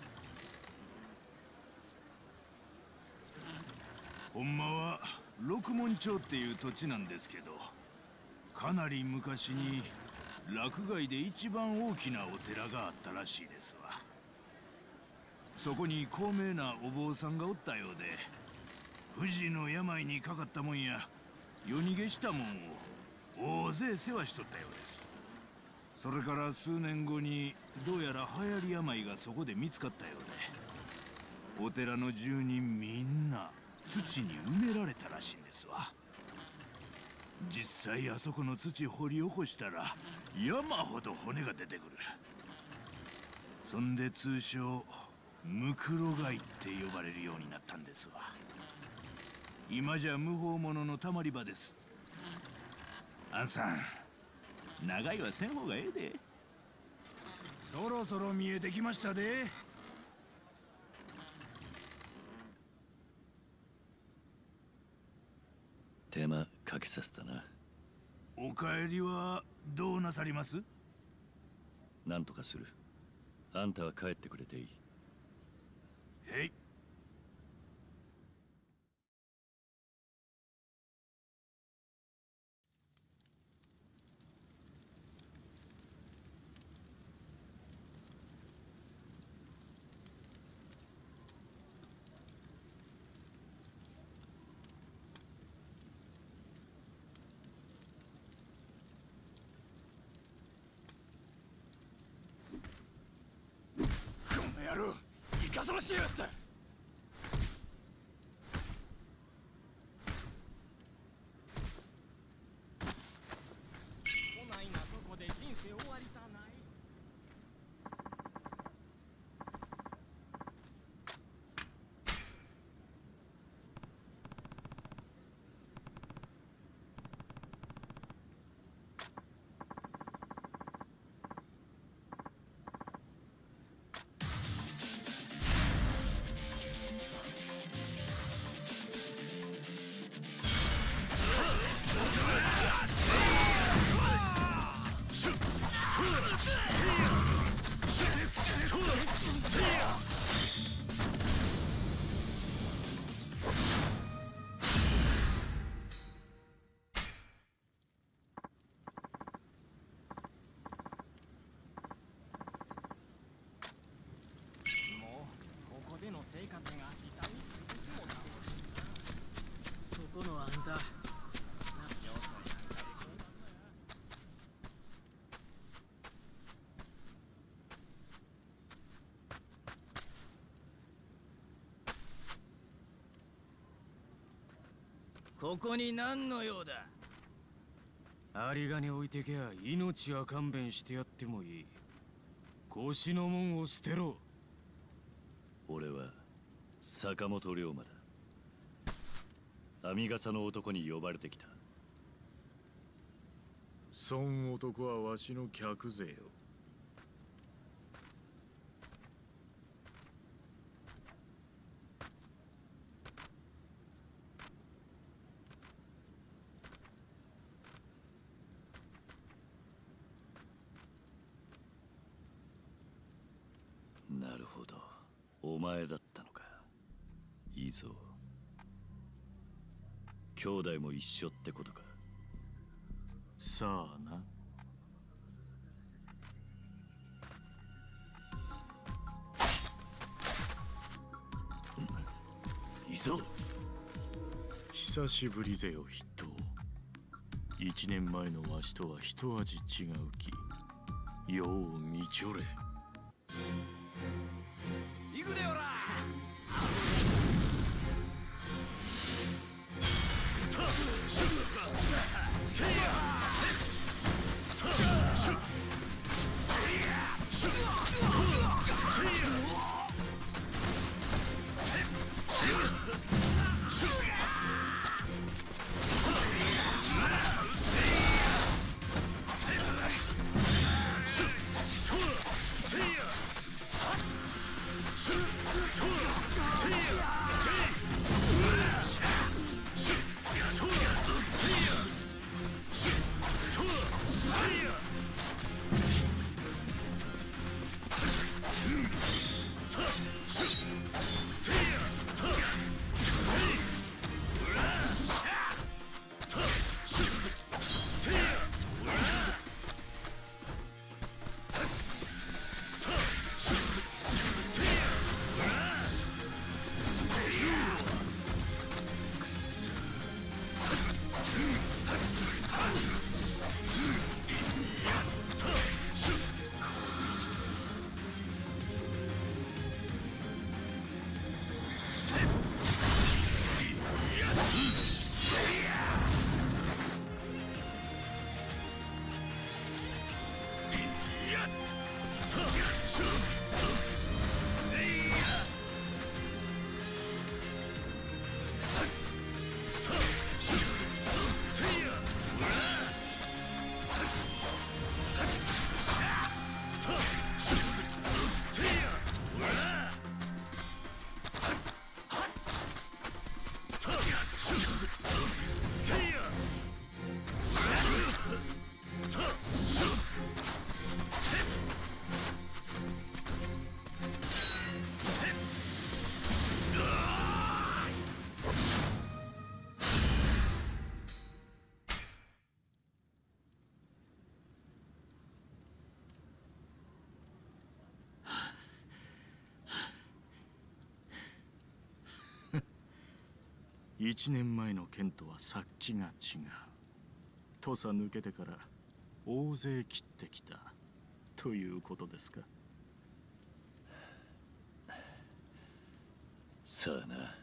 ほんまは六門町っていう土地なんですけど、かなり昔に洛外で一番大きなお寺があったらしいですわ。そこに高名なお坊さんがおったようで、不治の病にかかったもんや夜逃げしたもんを大勢世話しとったようです。それから数年後にどうやら流行り病がそこで見つかったようで、お寺の住人みんな土に埋められたらしいんですわ。実際あそこの土掘り起こしたら山ほど骨が出てくる。そんで通称ムクロ貝って呼ばれるようになったんですわ。今じゃ無法者のたまり場です。アンさん、長いはせん方がええで。そろそろ見えてきましたで。 手間かけさせたな。 お帰りはどうなさります？ なんとかする。あんたは帰ってくれていい。 へい。 野郎、いかさましやがった。こないなとこで人生終わりたない。生活が痛みつぶしもな。そこのあんた、上手にここに何の用だ。 有賀に置いてけゃ命は勘弁してやってもいい。腰の門を捨てろ。 俺は坂本龍馬だ。編み笠の男に呼ばれてきた。 そん男はわしの客ぜよ。 なるほど、お前だったのか。いいぞ。兄弟も一緒ってことか。 さあな。 いいぞ。 久しぶりぜよ筆頭。一年前のわしとは一味違うき。よう見ちょれ。 行くでよら。 一年前の剣とは殺気が違う。土佐抜けてから大勢切ってきたということですか。 さあな。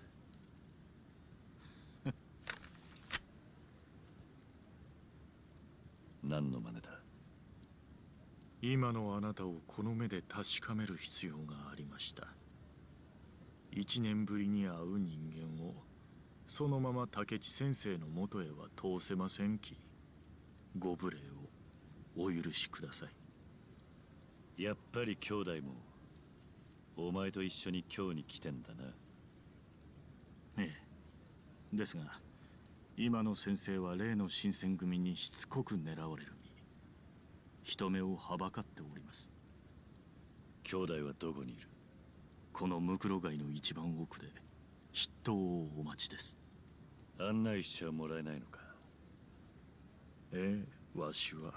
何の真似だ。 今のあなたをこの目で確かめる必要がありました。一年ぶりに会う人間をそのまま竹地先生のもとへは通せませんき。ご無礼をお許しください。 やっぱり兄弟もお前と一緒に今日に来てんだな。 ええ。ですが今の先生は例の新選組にしつこく狙われる身。人目をはばかっております。 兄弟はどこにいる。 このムクロ街の一番奥で筆頭をお待ちです。 案内しちゃもらえないのか。 ええ、わしは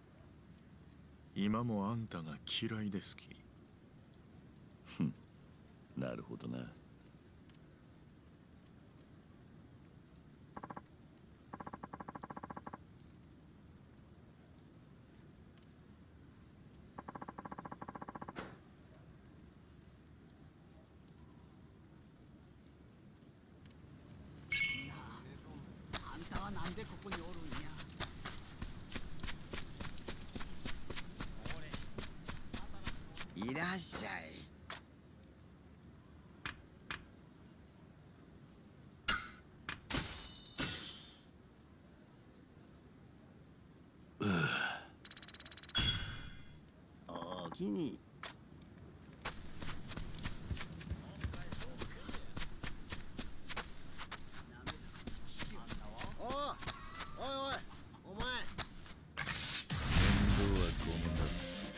今もあんたが嫌いですき。 ふん、なるほどな。 でここにおるんや。 いらっしゃい。おおきに。 おいおいおい、お前。 面倒はごめんだぞ。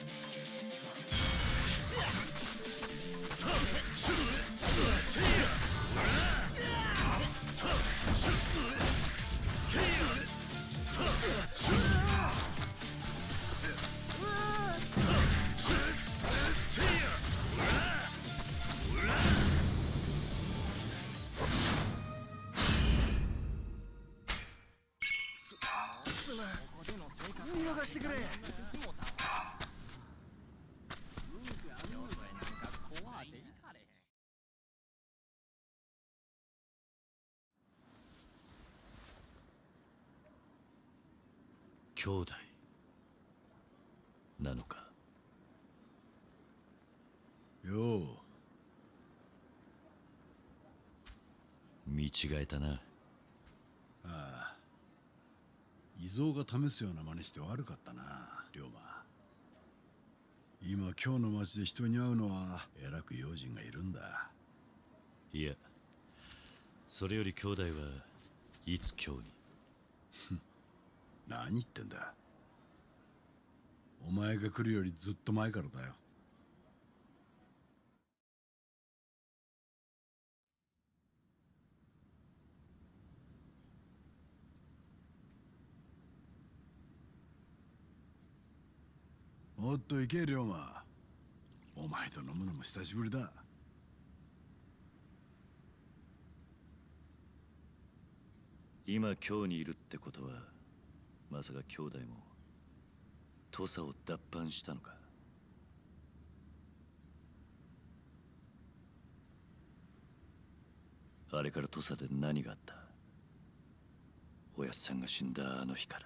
見逃してくれ。 兄弟なのか。 よう見違えたな。 ああ、伊蔵が試すような真似して悪かったな、龍馬。今今日の町で人に会うのはえらく用心がいるんだ。 いや、それより兄弟はいつ今日に。 何言ってんだ。お前が来るよりずっと前からだよ。もっと行け、龍馬。お前と飲むのも久しぶりだ。 今今日にいるってことは、まさか兄弟も土佐を脱藩したのか。あれから土佐で何があった？おやっさんが死んだあの日から。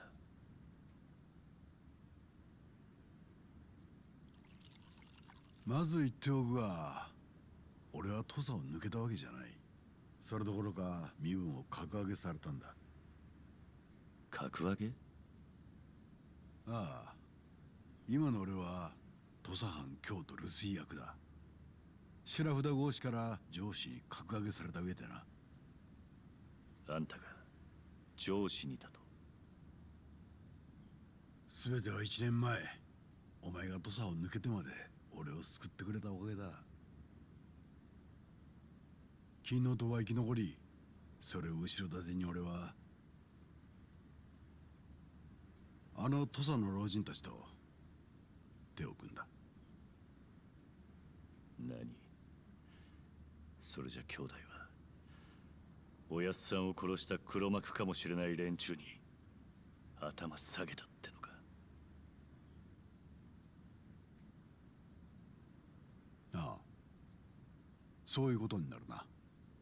まず言っておくが、俺は土佐を抜けたわけじゃない。それどころか身分を格上げされたんだ。 格上げ？ ああ、今の俺は土佐藩京都留守居役だ。白札合子から上司に格上げされた上でな。 あんたが上司にだと？ 全ては一年前、お前が土佐を抜けてまで俺を救ってくれたおかげだ。金の塔は生き残り、それを後ろ盾に俺はあの土佐の老人たちと手を組んだ。 何？それじゃ兄弟はおやっさんを殺した黒幕かもしれない連中に頭下げたってのか？ ああ、そういうことになるな。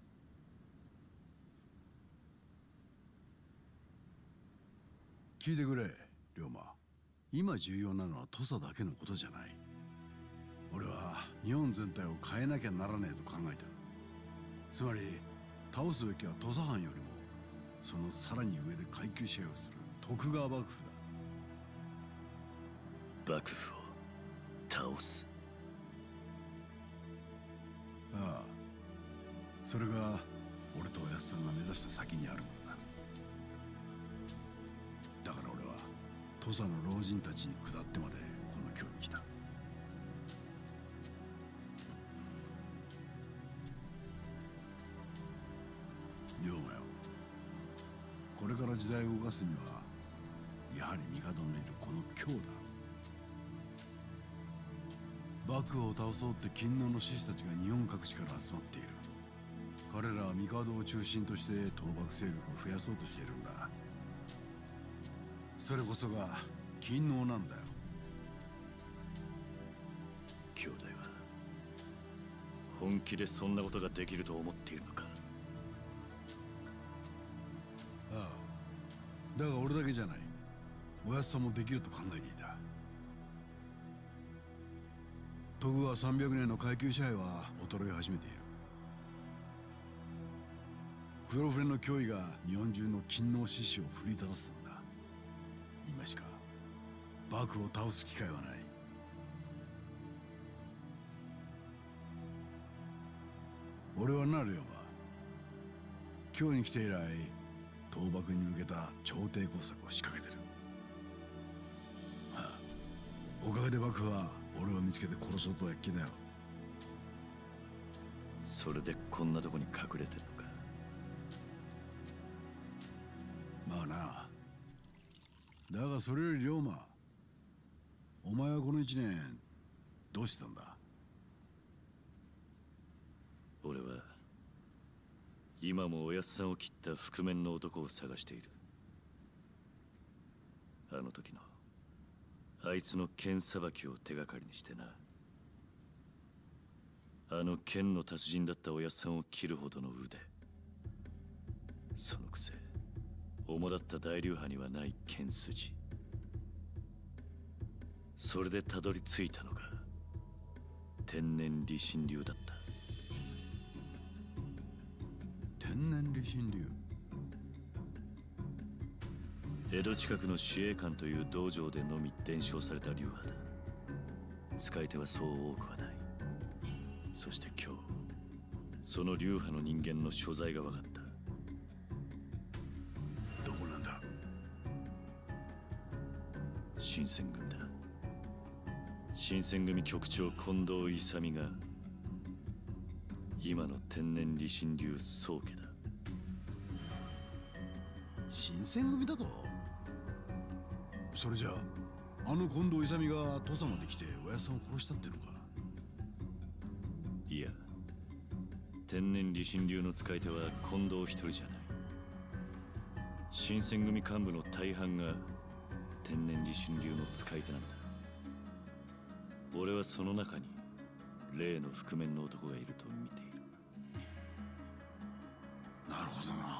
聞いてくれ、龍馬。今重要なのは土佐だけのことじゃない。俺は日本全体を変えなきゃならねえと考えてる。つまり倒すべきは土佐藩よりもそのさらに上で階級支配をする徳川幕府だ。幕府を倒す？ ああ、それが俺とおやっさんが目指した先にあるもんだ。だから俺は土佐の老人たちに下ってまでこの京に来た。龍馬よ、これから時代を動かすにはやはり帝のいるこの京だ。幕府を倒そうって勤王の志士たちが日本各地から集まっている。彼らは帝を中心として倒幕勢力を増やそうとしているんだ。それこそが勤王なんだよ。 兄弟は本気でそんなことができると思っているのか？ ああ、 だが俺だけじゃない。おやっさんもできると考えていた。徳川さんびゃくねんの階級支配は衰え始めている。黒船の脅威が日本中の勤王志士を奮い立たせたんだ。今しか幕府を倒す機会はない。俺はな、龍馬、今日に来て以来倒幕に向けた朝廷工作を仕掛けてる。はあ、おかげで幕府は俺を見つけて殺そうとは気だよ。 それでこんなとこに隠れてるのか。 まあな。だがそれより龍馬、お前はこの一年どうしてたんだ？ 俺は今もおやっさんを切った覆面の男を探している。あの時のあいつの剣さばきを手がかりにしてな。あの剣の達人だったおやっさんを切るほどの腕、そのくせ主だった大流派にはない剣筋。それでたどり着いたのが天然理心流だった。 天然理心流。 江戸近くの司営館という道場でのみ伝承された流派だ。使い手はそう多くはない。そして今日その流派の人間の所在が分かった。 どこなんだ？ 新選組だ。新選組局長近藤勇が今の天然理心流宗家だ。 新選組だと？それじゃあ、あの近藤勇が土佐まで来ておやっさんを殺したってのか？ いや、天然理心流の使い手は近藤一人じゃない。新選組幹部の大半が天然理心流の使い手なんだ。俺はその中に例の覆面の男がいると見ている。 なるほどな。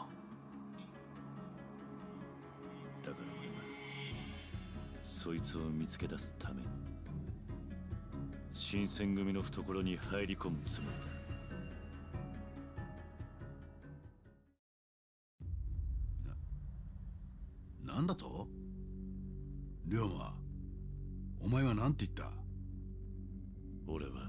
だから俺はそいつを見つけ出すために新選組の懐に入り込むつもりだ。な、なんだと？龍馬、お前は何て言った？ 俺は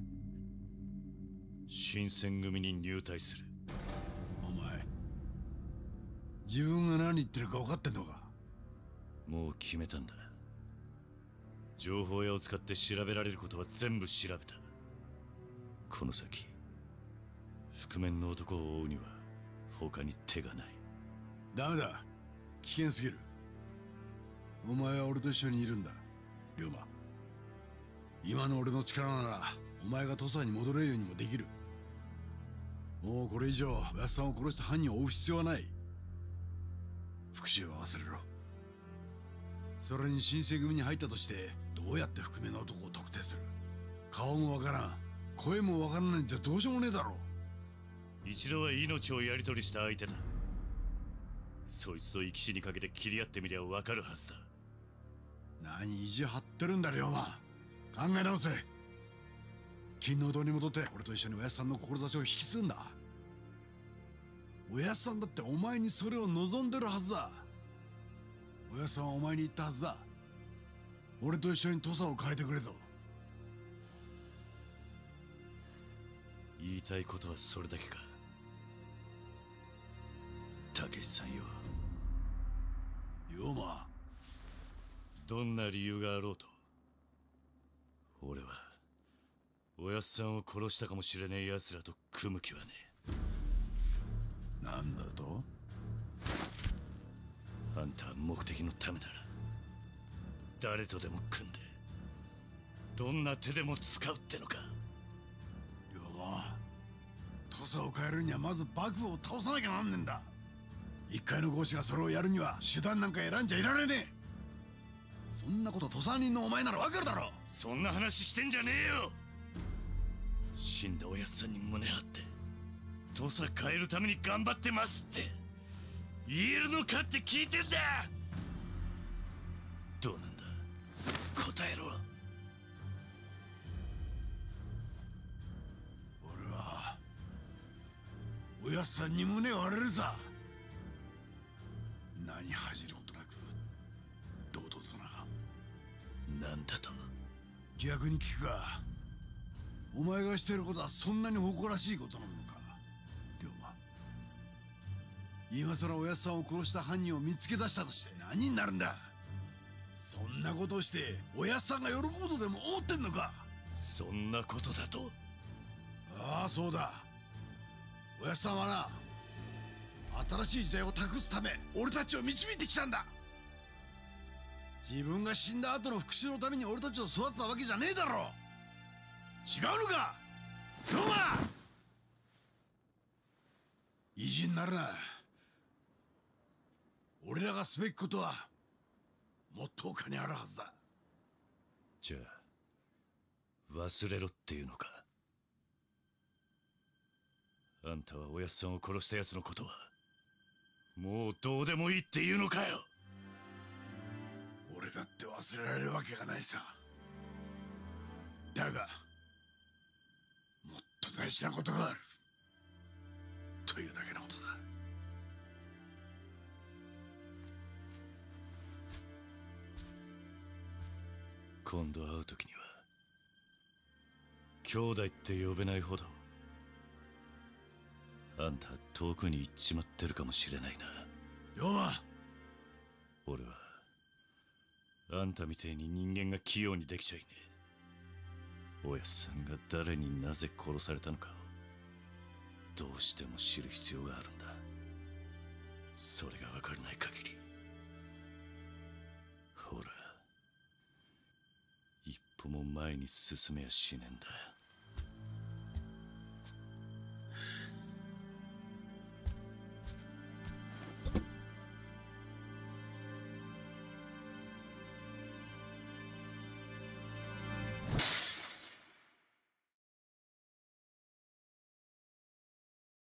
新選組に入隊する。 お前、自分が何言ってるか分かってんのか？ もう決めたんだ。情報屋を使って調べられることは全部調べた。この先覆面の男を追うには他に手がない。 ダメだ、危険すぎる。お前は俺と一緒にいるんだ、龍馬。今の俺の力ならお前が土佐に戻れるようにもできる。もうこれ以上おやっさんを殺した犯人を追う必要はない。復讐は忘れろ。それに新選組に入ったとしてどうやって覆面の男を特定する？顔もわからん、声もわからないんじゃどうしようもねえだろう。 一度は命をやり取りした相手だ。そいつと生き死にかけて切り合ってみりゃわかるはずだ。 何意地張ってるんだ龍馬。考え直せ。金の堂に戻って俺と一緒におやっさんの志を引き継ぐんだ。おやっさんだってお前にそれを望んでるはずだ。おやっさんはお前に言ったはずだ。俺と一緒に土佐を変えてくれと。 言いたいことはそれだけか。たけしさんよ。 龍馬、 どんな理由があろうと俺はおやっさんを殺したかもしれねえ奴らと組む気はねえ。なんだと？ あんたは目的のためなら誰とでも組んでどんな手でも使うってのか。 龍馬、土佐を変えるにはまず幕府を倒さなきゃなんねんだ。一介の豪士がそれをやるには手段なんか選んじゃいられねえ。そんなこと土佐人のお前ならわかるだろ。 そんな話してんじゃねえよ。死んだおやっさんに胸張って土佐変えるために頑張ってますって言えるのかって聞いてんだ。どうなんだ、答えろ。 俺はおやっさんに胸を張れるさ。何恥じることなく堂々とな。 なんだと。 逆に聞くが、お前がしていることはそんなに誇らしいことなのか、龍馬。今さらおやっさんを殺した犯人を見つけ出したとして何になるんだ。そんなことをしておやっさんが喜ぶとでも思ってんのか。 そんなことだと。 ああ、そうだ。おやっさんはな、新しい時代を託すため俺たちを導いてきたんだ。自分が死んだ後の復讐のために俺たちを育てたわけじゃねえだろ。違うのか龍馬。意地になるな。俺らがすべきことはもっと他にあるはずだ。 じゃあ忘れろっていうのか。あんたはおやっさんを殺した奴のことはもうどうでもいいっていうのかよ。 俺だって忘れられるわけがないさ。だがもっと大事なことがあるというだけのことだ。 今度会う時には兄弟って呼べないほどあんた遠くに行っちまってるかもしれないな。 龍馬。 俺はあんたみてえに人間が器用にできちゃいねえ。おやっさんが誰になぜ殺されたのかをどうしても知る必要があるんだ。それが分からない限りほら一歩も前に進めやしねえんだ。